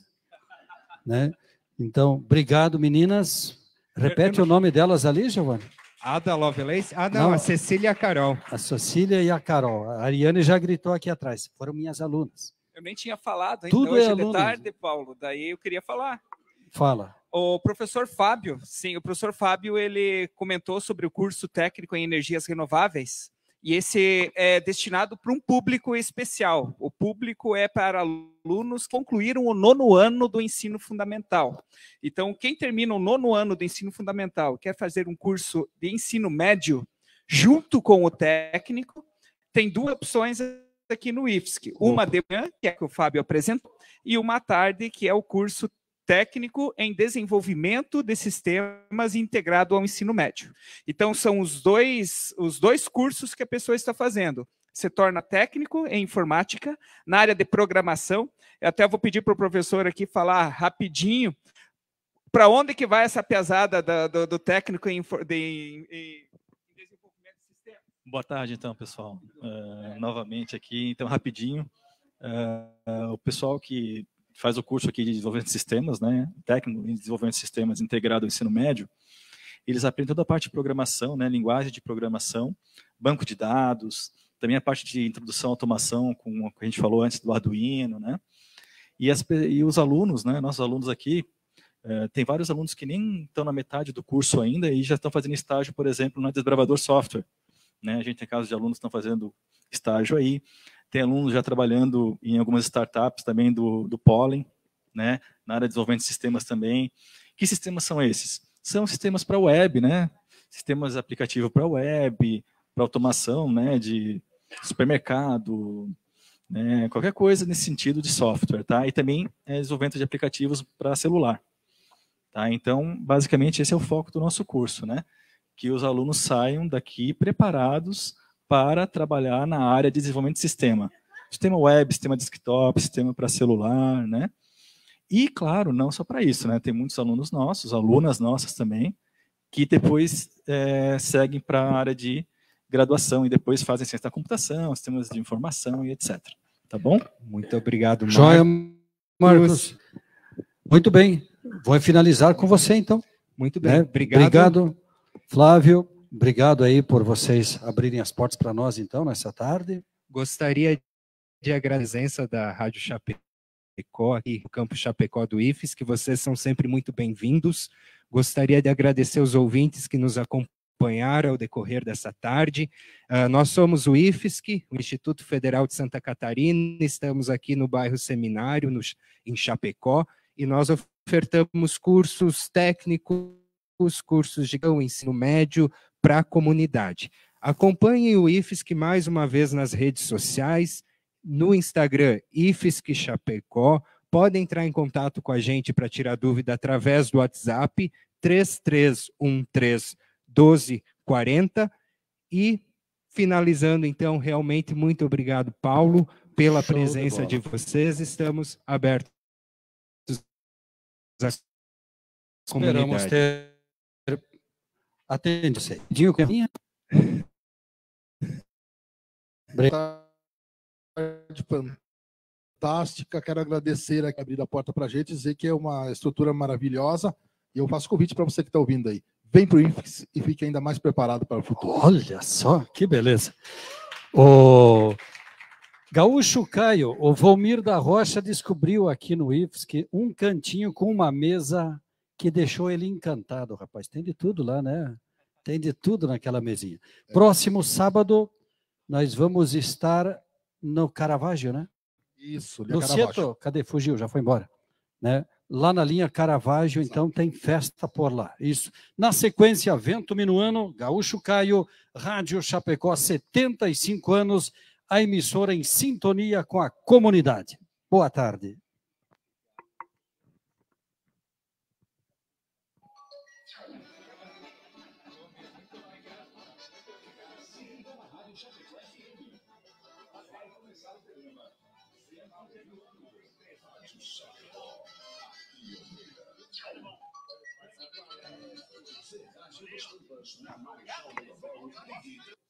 Né? Então, obrigado, meninas. Repete o nome delas ali, Giovanni. Ada Lovelace? Não, a Cecília e a Carol. A Cecília e a Carol. A Ariane já gritou aqui atrás. Foram minhas alunas. Eu nem tinha falado ainda Tudo hoje é de aluno. tarde, Paulo. Daí eu queria falar. Fala. O professor Fábio, sim, o professor Fábio, ele comentou sobre o curso técnico em energias renováveis, e esse é destinado para um público especial. O público é para alunos que concluíram o 9º ano do ensino fundamental. Então, quem termina o 9º ano do ensino fundamental, quer fazer um curso de ensino médio junto com o técnico, tem duas opções aqui no IFSC. Uma de manhã, que é que o Fábio apresentou, e uma à tarde, que é o curso técnico em desenvolvimento de sistemas integrado ao ensino médio. Então, são os dois cursos que a pessoa está fazendo. Se torna técnico em informática, na área de programação. Eu até vou pedir para o professor aqui falar rapidinho para onde que vai essa pesada do técnico em desenvolvimento de sistemas. Boa tarde, então, pessoal. Novamente aqui, então, rapidinho. O pessoal que faz o curso aqui de desenvolvimento de sistemas, né, técnico em desenvolvimento de sistemas integrado ao ensino médio, eles aprendem toda a parte de programação, né, linguagem de programação, banco de dados, também a parte de introdução à automação, com o que a gente falou antes do Arduino, né, e os alunos, né, nossos alunos aqui, tem vários alunos que nem estão na metade do curso ainda e já estão fazendo estágio, por exemplo, no Desbravador Software, né, a gente tem casos de alunos que estão fazendo estágio aí. Tem alunos já trabalhando em algumas startups também do Pollen, né, na área de desenvolvimento de sistemas também. Que sistemas são esses? São sistemas para web, né? Sistemas aplicativos para web, para automação, né, de supermercado, né, qualquer coisa nesse sentido de software, tá? E também desenvolvimento de aplicativos para celular, tá? Então, basicamente, esse é o foco do nosso curso, né? Que os alunos saiam daqui preparados para trabalhar na área de desenvolvimento de sistema. Sistema web, sistema desktop, sistema para celular, né? E, claro, não só para isso, né? Tem muitos alunos nossos, alunas nossas também, que depois seguem para a área de graduação e depois fazem ciência da computação, sistemas de informação e etc. Tá bom? Muito obrigado, Marcos. Joia, Marcos. Muito bem. Vou finalizar com você, então. Muito bem, Né? obrigado. Obrigado, Flávio. Obrigado aí por vocês abrirem as portas para nós, então, nessa tarde. Gostaria de agradecer a presença da Rádio Chapecó, aqui no Campo Chapecó do IFES, que vocês são sempre muito bem-vindos. Gostaria de agradecer os ouvintes que nos acompanharam ao decorrer dessa tarde. Nós somos o IFESC, o Instituto Federal de Santa Catarina, estamos aqui no bairro Seminário, em Chapecó, e nós ofertamos cursos técnicos, cursos de ensino médio para a comunidade. Acompanhem o IFESC mais uma vez nas redes sociais, no Instagram, IFESC Chapecó. Podem entrar em contato com a gente para tirar dúvida através do WhatsApp 3313-1240. E, finalizando, então, realmente, muito obrigado, Paulo, pela presença de vocês. Estamos abertos à Esperamos comunidade. ter atendido você. Dinho, que é minha? Fantástica, quero agradecer aqui, abrir a porta para a gente, dizer que é uma estrutura maravilhosa, e eu faço convite para você que está ouvindo aí. Vem para o IFES e fique ainda mais preparado para o futuro. Olha só, que beleza. O Gaúcho Caio, o Volmir da Rocha descobriu aqui no IFES que um cantinho com uma mesa que deixou ele encantado, rapaz. Tem de tudo lá, né? Tem de tudo naquela mesinha. Próximo sábado, nós vamos estar no Caravaggio, né? Isso, Lucieto, cadê? Fugiu, já foi embora. Né? Lá na linha Caravaggio, então tem festa por lá. Isso. Na sequência, Vento Minuano, Gaúcho Caio, Rádio Chapecó, 75 anos, a emissora em sintonia com a comunidade. Boa tarde. Você acha que os